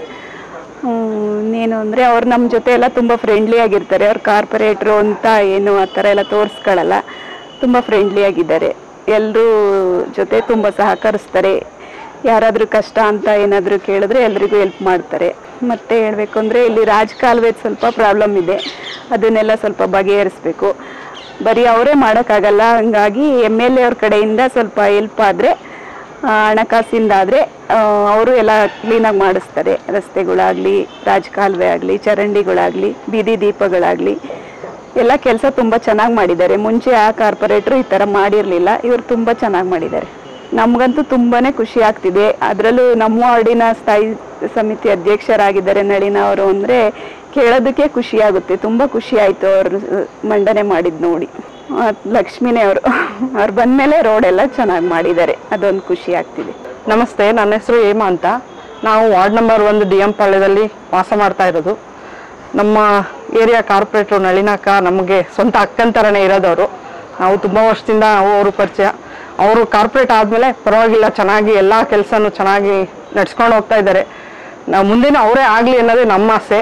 ಇನ್ನೇನು ಅಂದರೆ ಅವ್ರು ನಮ್ಮ ಜೊತೆ ಎಲ್ಲ ತುಂಬ ಫ್ರೆಂಡ್ಲಿ ಆಗಿರ್ತಾರೆ. ಅವ್ರು ಕಾರ್ಪೊರೇಟ್ರು ಅಂತ ಏನು ಆ ಥರ ಎಲ್ಲ ತೋರಿಸ್ಕೊಳ್ಳಲ್ಲ. ತುಂಬ ಫ್ರೆಂಡ್ಲಿ ಆಗಿದ್ದಾರೆ. ಎಲ್ಲರೂ ಜೊತೆ ತುಂಬ ಸಹಕರಿಸ್ತಾರೆ. ಯಾರಾದರೂ ಕಷ್ಟ ಅಂತ ಏನಾದರೂ ಕೇಳಿದ್ರೆ ಎಲ್ರಿಗೂ ಹೆಲ್ಪ್ ಮಾಡ್ತಾರೆ. ಮತ್ತು ಹೇಳಬೇಕು ಅಂದರೆ ಇಲ್ಲಿ ರಾಜಕಾಲುವೆದು ಸ್ವಲ್ಪ ಪ್ರಾಬ್ಲಮ್ ಇದೆ. ಅದನ್ನೆಲ್ಲ ಸ್ವಲ್ಪ ಬಗೆಹರಿಸ್ಬೇಕು. ಬರೀ ಅವರೇ ಮಾಡೋಕ್ಕಾಗಲ್ಲ. ಹಂಗಾಗಿ MLA ಅವ್ರ ಕಡೆಯಿಂದ ಸ್ವಲ್ಪ ಹೆಲ್ಪ್ ಆದರೆ, ಹಣಕಾಸಿಂದಾದರೆ ಅವರು ಎಲ್ಲ ಕ್ಲೀನಾಗಿ ಮಾಡಿಸ್ತಾರೆ. ರಸ್ತೆಗಳಾಗಲಿ, ರಾಜಕಾಲುವೆ ಆಗಲಿ, ಚರಂಡಿಗಳಾಗಲಿ, ಬೀದಿ ದೀಪಗಳಾಗಲಿ ಎಲ್ಲ ಕೆಲಸ ತುಂಬ ಚೆನ್ನಾಗಿ ಮಾಡಿದ್ದಾರೆ. ಮುಂಚೆ ಆ ಕಾರ್ಪೊರೇಟ್ರು ಈ ಥರ ಮಾಡಿರಲಿಲ್ಲ. ಇವರು ತುಂಬ ಚೆನ್ನಾಗಿ ಮಾಡಿದ್ದಾರೆ. ನಮಗಂತೂ ತುಂಬಾ ಖುಷಿ ಆಗ್ತಿದೆ. ಅದರಲ್ಲೂ ನಮ್ಮ ವಾರ್ಡಿನ ಸ್ಥಾಯಿ ಸಮಿತಿ ಅಧ್ಯಕ್ಷರಾಗಿದ್ದಾರೆ ನಳಿನ ಅವರು. ಅಂದರೆ ಕೇಳೋದಕ್ಕೆ ಖುಷಿ ಆಗುತ್ತೆ. ತುಂಬ ಖುಷಿ ಆಯಿತು ಅವರು ಮಂಡನೆ ಮಾಡಿದ್ದು ನೋಡಿ. ಲಕ್ಷ್ಮಿನೇ ಅವ್ರು ಬಂದಮೇಲೆ ರೋಡೆಲ್ಲ ಚೆನ್ನಾಗಿ ಮಾಡಿದ್ದಾರೆ. ಅದೊಂದು ಖುಷಿ ಆಗ್ತಿದೆ. ನಮಸ್ತೆ, ನನ್ನ ಹೆಸರು ಹೇಮಾ ಅಂತ. ನಾವು ವಾರ್ಡ್ ನಂಬರ್ 1 DM ಪಾಳ್ಯದಲ್ಲಿ ವಾಸ ಮಾಡ್ತಾ ಇರೋದು. ನಮ್ಮ ಏರಿಯಾ ಕಾರ್ಪೊರೇಟ್ರು ನಳಿನಕ್ಕ ನಮಗೆ ಸ್ವಂತ ಅಕ್ಕನ ಥರನೇ ಇರೋದವರು. ನಾವು ತುಂಬ ವರ್ಷದಿಂದ ಅವರು ಪರಿಚಯ. ಅವರು ಕಾರ್ಪೊರೇಟ್ ಆದಮೇಲೆ ಪರವಾಗಿಲ್ಲ, ಚೆನ್ನಾಗಿ ಎಲ್ಲ ಕೆಲಸನೂ ಚೆನ್ನಾಗಿ ನಡ್ಸ್ಕೊಂಡು ಹೋಗ್ತಾ ಇದ್ದಾರೆ. ನಾವು ಮುಂದೆನೂ ಅವರೇ ಆಗಲಿ ಅನ್ನೋದೇ ನಮ್ಮ ಆಸೆ.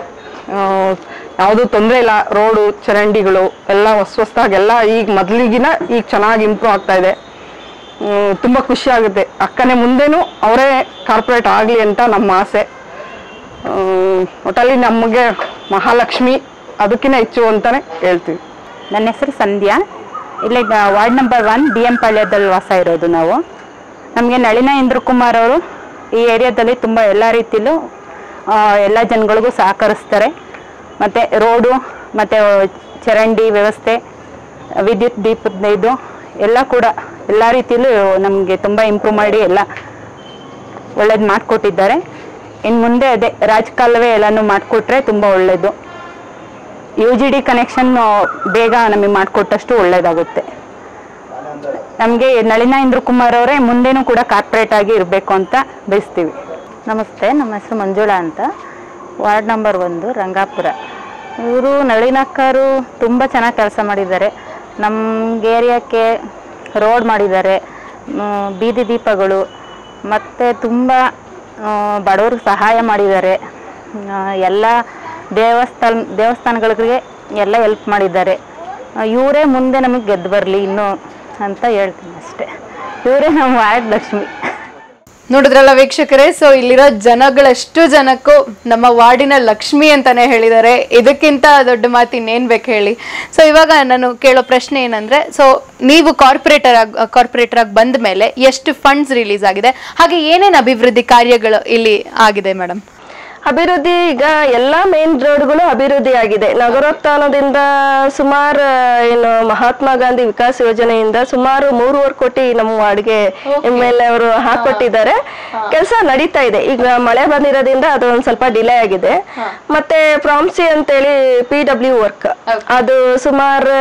ಯಾವುದೂ ತೊಂದರೆ ಇಲ್ಲ. ರೋಡು, ಚರಂಡಿಗಳು ಎಲ್ಲ ಹೊಸ್ದಾಗೆಲ್ಲ ಈಗ ಮೊದಲಿಗಿನ ಈಗ ಚೆನ್ನಾಗಿ ಇಂಪ್ರೂವ್ ಆಗ್ತಾ ಇದೆ. ತುಂಬ ಖುಷಿ ಆಗುತ್ತೆ. ಅಕ್ಕನೇ ಮುಂದೆನೂ ಅವರೇ ಕಾರ್ಪೊರೇಟ್ ಆಗಲಿ ಅಂತ ನಮ್ಮ ಆಸೆ. ಒಟ್ಟಲ್ಲಿ ನಮಗೆ ಮಹಾಲಕ್ಷ್ಮಿ ಅದಕ್ಕಿಂತ ಹೆಚ್ಚು ಅಂತಲೇ ಹೇಳ್ತೀವಿ. ನನ್ನ ಹೆಸರು ಸಂಧ್ಯಾ. ಇಲ್ಲೇ ವಾರ್ಡ್ ನಂಬರ್ 1 DM ಪಾಳ್ಯದಲ್ಲಿ ವಾಸ ಇರೋದು ನಾವು. ನಮಗೆ ನಳಿನ ಇಂದ್ರಕುಮಾರ್ ಅವರು ಈ ಏರಿಯಾದಲ್ಲಿ ತುಂಬ ಎಲ್ಲ ರೀತಿಯಲ್ಲೂ ಎಲ್ಲ ಜನಗಳಿಗೂ ಸಹಕರಿಸ್ತಾರೆ. ಮತ್ತು ರೋಡು ಮತ್ತು ಚರಂಡಿ ವ್ಯವಸ್ಥೆ, ವಿದ್ಯುತ್ ದೀಪದ ಇದು ಎಲ್ಲ ಕೂಡ ಎಲ್ಲ ರೀತಿಯಲ್ಲೂ ನಮಗೆ ತುಂಬ ಇಂಪ್ರೂವ್ ಮಾಡಿ ಎಲ್ಲ ಒಳ್ಳೇದು ಮಾಡಿಕೊಟ್ಟಿದ್ದಾರೆ. ಇನ್ನು ಮುಂದೆ ಅದೇ ರಾಜಕಾಲುವೆ ಎಲ್ಲನೂ ಮಾಡಿಕೊಟ್ರೆ ತುಂಬ ಒಳ್ಳೆಯದು. UGD ಕನೆಕ್ಷನ್ ಬೇಗ ನಮಗೆ ಮಾಡಿಕೊಟ್ಟಷ್ಟು ಒಳ್ಳೆಯದಾಗುತ್ತೆ. ನಮಗೆ ನಳಿನ ಇಂದ್ರಕುಮಾರ್ ಅವರೇ ಮುಂದೆನೂ ಕೂಡ ಕಾರ್ಪೊರೇಟ್ ಆಗಿ ಇರಬೇಕು ಅಂತ ಬಯಸ್ತೀವಿ. ನಮಸ್ತೆ, ನಮ್ಮ ಹೆಸರು ಮಂಜುಳಾ ಅಂತ, ವಾರ್ಡ್ ನಂಬರ್ 1 ರಂಗಾಪುರ. ಇವರು ನಳಿನಕ್ಕರು ತುಂಬ ಚೆನ್ನಾಗಿ ಕೆಲಸ ಮಾಡಿದ್ದಾರೆ. ನಮ್ಮ ಏರಿಯಾಕ್ಕೆ ರೋಡ್ ಮಾಡಿದ್ದಾರೆ, ಬೀದಿ ದೀಪಗಳು, ಮತ್ತು ತುಂಬ ಬಡವ್ರಿಗೆ ಸಹಾಯ ಮಾಡಿದ್ದಾರೆ. ಎಲ್ಲ ದೇವಸ್ಥಾನಗಳಿಗೆ ಎಲ್ಲ ಹೆಲ್ಪ್ ಮಾಡಿದ್ದಾರೆ. ಇವರೇ ಮುಂದೆ ನಮಗೆ ಗೆದ್ದು ಬರಲಿ ಇನ್ನೂ ಅಂತ ಹೇಳ್ತೀನಿ ಅಷ್ಟೇ. ಇವರೇ ನಮ್ಮ ವಾರ್ಡ್ ಲಕ್ಷ್ಮಿ. ನೋಡಿದ್ರಲ್ಲ ವೀಕ್ಷಕರೇ, ಸೊ ಇಲ್ಲಿರೋ ಜನಗಳಷ್ಟು ಜನಕ್ಕೂ ನಮ್ಮ ವಾರ್ಡಿನ ಲಕ್ಷ್ಮಿ ಅಂತಾನೆ ಹೇಳಿದ್ದಾರೆ. ಇದಕ್ಕಿಂತ ದೊಡ್ಡ ಮಾತು ಇನ್ನೇನ್ ಬೇಕು ಹೇಳಿ. ಸೊ ಇವಾಗ ನಾನು ಕೇಳೋ ಪ್ರಶ್ನೆ ಏನಂದ್ರೆ, ಸೊ ನೀವು ಕಾರ್ಪೊರೇಟರ್ ಆಗಿ ಬಂದ ಮೇಲೆ ಎಷ್ಟು ಫಂಡ್ಸ್ ರಿಲೀಸ್ ಆಗಿದೆ, ಹಾಗೆ ಏನೇನು ಅಭಿವೃದ್ಧಿ ಕಾರ್ಯಗಳು ಇಲ್ಲಿ ಆಗಿದೆ ಮೇಡಮ್? ಅಭಿವೃದ್ಧಿ ಈಗ ಎಲ್ಲಾ ಮೇನ್ ರೋಡ್ಗಳು ಅಭಿವೃದ್ಧಿ ಆಗಿದೆ. ನಗರೋತ್ಥಾನದಿಂದ ಸುಮಾರು ಏನು ಮಹಾತ್ಮ ಗಾಂಧಿ ವಿಕಾಸ್ ಯೋಜನೆಯಿಂದ ಸುಮಾರು 3.5 ಕೋಟಿ ನಮ್ಮ ವಾರ್ಡ್ಗೆ MLA ಅವರು ಹಾಕೊಟ್ಟಿದ್ದಾರೆ. ಕೆಲಸ ನಡೀತಾ ಇದೆ. ಈಗ ಮಳೆ ಬಂದಿರೋದ್ರಿಂದ ಅದು ಒಂದ್ ಸ್ವಲ್ಪ ಡಿಲೇ ಆಗಿದೆ. ಮತ್ತೆ ಪ್ರಾಮ್ಸಿ ಅಂತೇಳಿ PW ವರ್ಕ್, ಅದು ಸುಮಾರು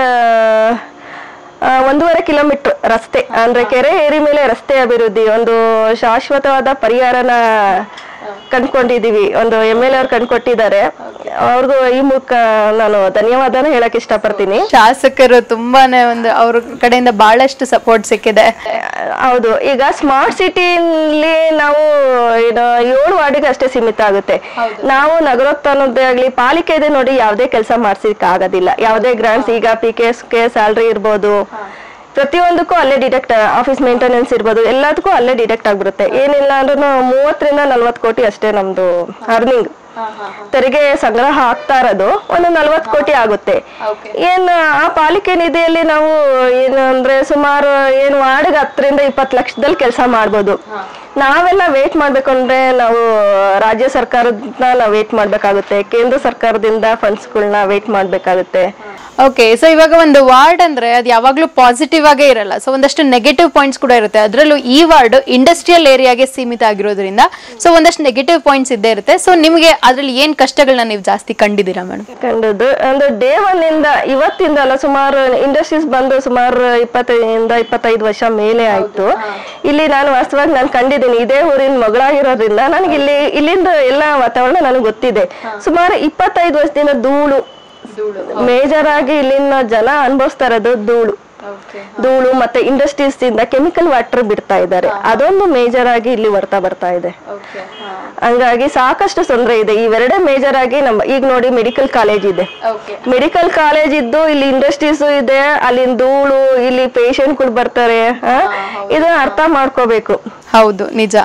1.5 ಕಿಲೋಮೀಟರ್ ರಸ್ತೆ ಅಂದ್ರೆ ಕೆರೆ ಏರಿ ಮೇಲೆ ರಸ್ತೆ ಅಭಿವೃದ್ಧಿ, ಒಂದು ಶಾಶ್ವತವಾದ ಪರಿಹಾರನ ಕಂಡ್ಕೊಂಡಿದೀವಿ. ಒಂದು MLA ಅವ್ರು ಕಂಡ್ಕೊಟ್ಟಿದ್ದಾರೆ. ಅವ್ರಿಗೂ ಈ ಮೂಲಕ ನಾನು ಧನ್ಯವಾದನ ಹೇಳಕ್ ಇಷ್ಟಪಡ್ತೀನಿ. ಶಾಸಕರು ತುಂಬಾನೇ ಒಂದು ಅವ್ರ ಕಡೆಯಿಂದ ಬಹಳಷ್ಟು ಸಪೋರ್ಟ್ ಸಿಕ್ಕಿದೆ. ಹೌದು, ಈಗ ಸ್ಮಾರ್ಟ್ ಸಿಟಿಲಿ ನಾವು 7 ವಾರ್ಡಿಗೆ ಅಷ್ಟೇ ಸೀಮಿತ ಆಗುತ್ತೆ. ನಾವು ನಗರೋತ್ಥಾನದ್ದೇ ಆಗ್ಲಿ ಪಾಲಿಕೆ ಇದೆ ನೋಡಿ, ಯಾವುದೇ ಕೆಲಸ ಮಾಡ್ಸಿಕ್ ಆಗೋದಿಲ್ಲ. ಯಾವುದೇ ಗ್ರಾಂಟ್ಸ್, ಈಗ PK ಸ್ಯಾಲ್ರಿ ಇರ್ಬೋದು, ಪ್ರತಿಯೊಂದಕ್ಕೂ ಅಲ್ಲೇ ಡಿಡಕ್ಟ್, ಆಫೀಸ್ ಮೇಂಟೆನೆನ್ಸ್ ಇರ್ಬೋದು, ಎಲ್ಲದಕ್ಕೂ ಅಲ್ಲೇ ಡಿಡಕ್ಟ್ ಆಗ್ಬಿಡುತ್ತೆ. ಏನಿಲ್ಲ ಅಂದ್ರೂ 30 ರಿಂದ 40 ಕೋಟಿ ಅಷ್ಟೇ ನಮ್ದು ಅರ್ನಿಂಗ್. ತೆರಿಗೆ ಸಂಗ್ರಹ ಆಗ್ತಾ ಇರೋದು ಒಂದು 40 ಕೋಟಿ ಆಗುತ್ತೆ. ಏನ್ ಆ ಪಾಲಿಕೆ ನಿಧಿಯಲ್ಲಿ ನಾವು ಏನಂದ್ರೆ ಸುಮಾರು ಏನು ವಾರ್ಡ್ಗೆ 10 ರಿಂದ 20 ಲಕ್ಷದಲ್ಲಿ ಕೆಲಸ ಮಾಡ್ಬೋದು. ನಾವೆಲ್ಲ ವೇಟ್ ಮಾಡ್ಬೇಕು ಅಂದ್ರೆ ನಾವು ರಾಜ್ಯ ಸರ್ಕಾರದಿಂದ ನಾವು ವೇಟ್ ಮಾಡ್ಬೇಕಾಗುತ್ತೆ, ಕೇಂದ್ರ ಸರ್ಕಾರದಿಂದ ಫಂಡ್ಸ್ಗಳನ್ನ ವೇಟ್ ಮಾಡ್ಬೇಕಾಗುತ್ತೆ. ಓಕೆ, ಸೊ ಇವಾಗ ಒಂದು ವಾರ್ಡ್ ಅಂದ್ರೆ ಅದು ಯಾವಾಗ್ಲೂ ಪಾಸಿಟಿವ್ ಆಗೇ ಇರಲ್ಲ. ಸೊ ಒಂದಷ್ಟು ನೆಗೆಟಿವ್ ಪಾಯಿಂಟ್ಸ್ ಕೂಡ ಇರುತ್ತೆ. ಅದರಲ್ಲೂ ಈ ವಾರ್ಡ್ ಇಂಡಸ್ಟ್ರಿಯಲ್ ಏರಿಯಾಗೆ ಸೀಮಿತ ಆಗಿರೋದ್ರಿಂದ ಸೊ ಒಂದಷ್ಟು ನೆಗೆಟಿವ್ ಪಾಯಿಂಟ್ಸ್ ಇದ್ದೇ ಇರುತ್ತೆ. ಸೊ ನಿಮಗೆ ಅದ್ರಲ್ಲಿ ಏನ್ ಕಷ್ಟಗಳನ್ನ ನೀವು ಜಾಸ್ತಿ ಕಂಡಿದ್ದೀರಾ ಮೇಡಮ್? ಕಂಡದ್ದು ಅಂದ್ರೆ ಡೇ 1 ಇಂದ ಇವತ್ತಿಂದ ಅಲ್ಲ, ಸುಮಾರು ಇಂಡಸ್ಟ್ರೀಸ್ ಬಂದು ಸುಮಾರು 20 ರಿಂದ 25 ವರ್ಷ ಮೇಲೆ ಆಯ್ತು. ಇಲ್ಲಿ ನಾನು ವಾಸ್ತವವಾಗಿ ನಾನು ಕಂಡಿದ್ದೀನಿ. ಇದೇ ಊರಿನ ಮಗಳಾಗಿರೋದ್ರಿಂದ ನನಗೆ ಇಲ್ಲಿಂದ ಎಲ್ಲ ವಾತಾವರಣ ನನಗೆ ಗೊತ್ತಿದೆ. ಸುಮಾರು 25 ವರ್ಷದಿಂದ ಧೂಳು ಮೇಜರ್ ಆಗಿ ಇಲ್ಲಿನ ಜನ ಅನುಭವಿಸ್ತಾ ಇರೋದು ಧೂಳು ಮತ್ತೆ ಇಂಡಸ್ಟ್ರೀಸ್ ಇಂದ ಕೆಮಿಕಲ್ ವಾಟರ್ ಬಿಡ್ತಾ ಇದ್ದಾರೆ. ಅದೊಂದು ಮೇಜರ್ ಆಗಿ ಇಲ್ಲಿ ಬರ್ತಾ ಇದೆ. ಹಂಗಾಗಿ ಸಾಕಷ್ಟು ತೊಂದರೆ ಇದೆ. ಇವೆರಡೇ ಮೇಜರ್ ಆಗಿ ಈಗ ನೋಡಿ ಮೆಡಿಕಲ್ ಕಾಲೇಜ್ ಇದೆ. ಮೆಡಿಕಲ್ ಕಾಲೇಜ್ ಇದ್ದು ಇಲ್ಲಿ ಇಂಡಸ್ಟ್ರೀಸ್ ಇದೆ, ಅಲ್ಲಿನ ಧೂಳು, ಇಲ್ಲಿ ಪೇಷಂಟ್ಗಳು ಬರ್ತಾರೆ. ಇದನ್ನ ಅರ್ಥ ಮಾಡ್ಕೋಬೇಕು. ಹೌದು, ನಿಜ.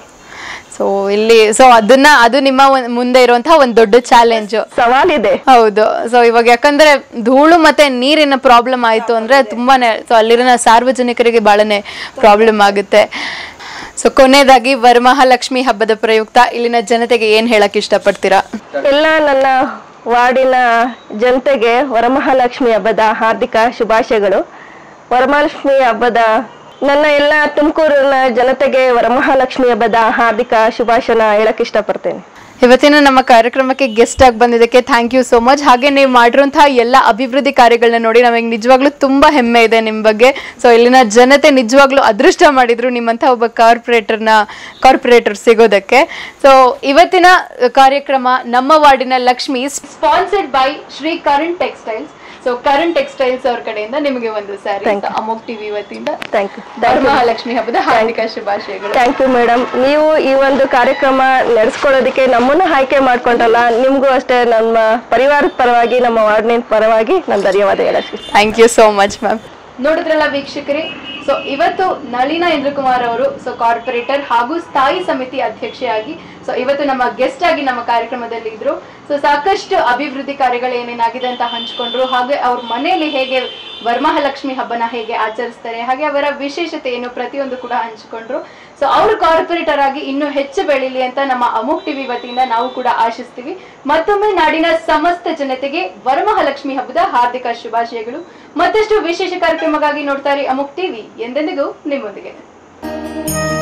ಅದು ನಿಮ್ಮ ಮುಂದೆ ಇರುವಂತಹ ಒಂದು ದೊಡ್ಡ ಚಾಲೆಂಜ್, ಸವಾಲಿದೆ. ಹೌದು. ಸೊ ಇವಾಗ ಯಾಕಂದ್ರೆ ಧೂಳು ಮತ್ತೆ ನೀರಿನ ಪ್ರಾಬ್ಲಮ್ ಆಯ್ತು ಅಂದ್ರೆ ತುಂಬಾನೇ ಅಲ್ಲಿನ ಸಾರ್ವಜನಿಕರಿಗೆ ಬಹಳನೇ ಪ್ರಾಬ್ಲಮ್ ಆಗುತ್ತೆ. ಸೊ ಕೊನೆಯದಾಗಿ ವರಮಹಾಲಕ್ಷ್ಮಿ ಹಬ್ಬದ ಪ್ರಯುಕ್ತ ಇಲ್ಲಿನ ಜನತೆಗೆ ಏನ್ ಹೇಳಕ್ ಇಷ್ಟಪಡ್ತೀರಾ? ಎಲ್ಲ ನನ್ನ ವಾರ್ಡಿನ ಜನತೆಗೆ ವರಮಹಾಲಕ್ಷ್ಮಿ ಹಬ್ಬದ ಹಾರ್ದಿಕ ಶುಭಾಶಯಗಳು. ವರಮಹಾಲಕ್ಷ್ಮಿ ಹಬ್ಬದ ನನ್ನ ಎಲ್ಲ ತುಮಕೂರಿನ ಜನತೆಗೆ ವರಮಹಾಲಕ್ಷ್ಮಿ ಹಬ್ಬದ ಹಾರ್ದಿಕ ಶುಭಾಶಯನ ಹೇಳಕ್ ಇಷ್ಟಪಡ್ತೇನೆ. ಇವತ್ತಿನ ನಮ್ಮ ಕಾರ್ಯಕ್ರಮಕ್ಕೆ ಗೆಸ್ಟ್ ಆಗಿ ಬಂದಿದ್ದಕ್ಕೆ ಥ್ಯಾಂಕ್ ಯು ಸೋ ಮಚ್. ಹಾಗೆ ನೀವು ಮಾಡಿರುವಂತಹ ಎಲ್ಲ ಅಭಿವೃದ್ಧಿ ಕಾರ್ಯಗಳನ್ನ ನೋಡಿ ನಮಗೆ ನಿಜವಾಗ್ಲೂ ತುಂಬಾ ಹೆಮ್ಮೆ ಇದೆ ನಿಮ್ಮ ಬಗ್ಗೆ. ಸೊ ಇಲ್ಲಿನ ಜನತೆ ನಿಜವಾಗ್ಲೂ ಅದೃಷ್ಟ ಮಾಡಿದ್ರು ನಿಮ್ಮಂತ ಒಬ್ಬ ಕಾರ್ಪೊರೇಟರ್ ಸಿಗೋದಕ್ಕೆ. ಸೊ ಇವತ್ತಿನ ಕಾರ್ಯಕ್ರಮ ನಮ್ಮ ವಾರ್ಡಿನ Lakshmi sponsored by Shri Karan textiles. So Karan textiles ಅವ್ರ ಕಡೆಯಿಂದ ನಿಮಗೆ ಒಂದು ಸ್ಯಾರಿ ಅಮೋಘ್ ಟಿವಿ ವತಿಯಿಂದ ವರಮಹಾಲಕ್ಷ್ಮಿ ಹಬ್ಬದ ಹಾರ್ದಿಕ ಶುಭಾಶಯಗಳು. Thank you madam. ನೀವು ಈ ಒಂದು ಕಾರ್ಯಕ್ರಮ ನಡೆಸ್ಕೊಳ್ಳೋದಕ್ಕೆ ನಮ್ಮನ್ನು ಆಯ್ಕೆ ಮಾಡ್ಕೊಂಡಲ್ಲ, ನಿಮ್ಗೂ ಅಷ್ಟೇ ನಮ್ಮ ಪರಿವಾರದ ಪರವಾಗಿ, ನಮ್ಮ ವಾರ್ಡಿನ ಪರವಾಗಿ ನಾನು ಧನ್ಯವಾದ ಹೇಳಕ್ಕೆ. Thank you so much ma'am. ನೋಡಿದ್ರಲ್ಲ ವೀಕ್ಷಕರೇ, ಸೊ ಇವತ್ತು ನಳಿನಾ ಇಂದ್ರಕುಮಾರ್ ಅವರು ಸೊ ಕಾರ್ಪೊರೇಟರ್ ಹಾಗೂ ಸ್ಥಾಯಿ ಸಮಿತಿ ಅಧ್ಯಕ್ಷೆಯಾಗಿ ಸೊ ಇವತ್ತು ನಮ್ಮ ಗೆಸ್ಟ್ ಆಗಿ ನಮ್ಮ ಕಾರ್ಯಕ್ರಮದಲ್ಲಿ ಇದ್ರು. ಸೊ ಸಾಕಷ್ಟು ಅಭಿವೃದ್ಧಿ ಕಾರ್ಯಗಳು ಏನೇನಾಗಿದೆ ಅಂತ ಹಂಚ್ಕೊಂಡ್ರು. ಹಾಗೆ ಅವ್ರ ಮನೆಯಲ್ಲಿ ಹೇಗೆ ವರಮಹಾಲಕ್ಷ್ಮಿ ಹಬ್ಬನ ಹೇಗೆ ಆಚರಿಸ್ತಾರೆ, ಹಾಗೆ ಅವರ ವಿಶೇಷತೆ ಏನು ಪ್ರತಿಯೊಂದು ಕೂಡ ಹಂಚಿಕೊಂಡ್ರು. ಸೊ ಅವರು ಕಾರ್ಪೊರೇಟರ್ ಆಗಿ ಇನ್ನೂ ಹೆಚ್ಚು ಬೆಳೀಲಿ ಅಂತ ನಮ್ಮ ಅಮೋಘ್ ಟಿವಿ ವತಿಯಿಂದ ನಾವು ಕೂಡ ಆಶಿಸ್ತೀವಿ. ಮತ್ತೊಮ್ಮೆ ನಾಡಿನ ಸಮಸ್ತ ಜನತೆಗೆ ವರಮಹಾಲಕ್ಷ್ಮಿ ಹಬ್ಬದ ಹಾರ್ದಿಕ ಶುಭಾಶಯಗಳು. ಮತ್ತಷ್ಟು ವಿಶೇಷ ಕಾರ್ಯಕ್ರಮಕ್ಕಾಗಿ ನೋಡ್ತಾರೆ ಅಮೋಘ್ ಟಿವಿ, ಎಂದೆಂದಿಗೂ ನಿಮ್ಮೊಂದಿಗೆ.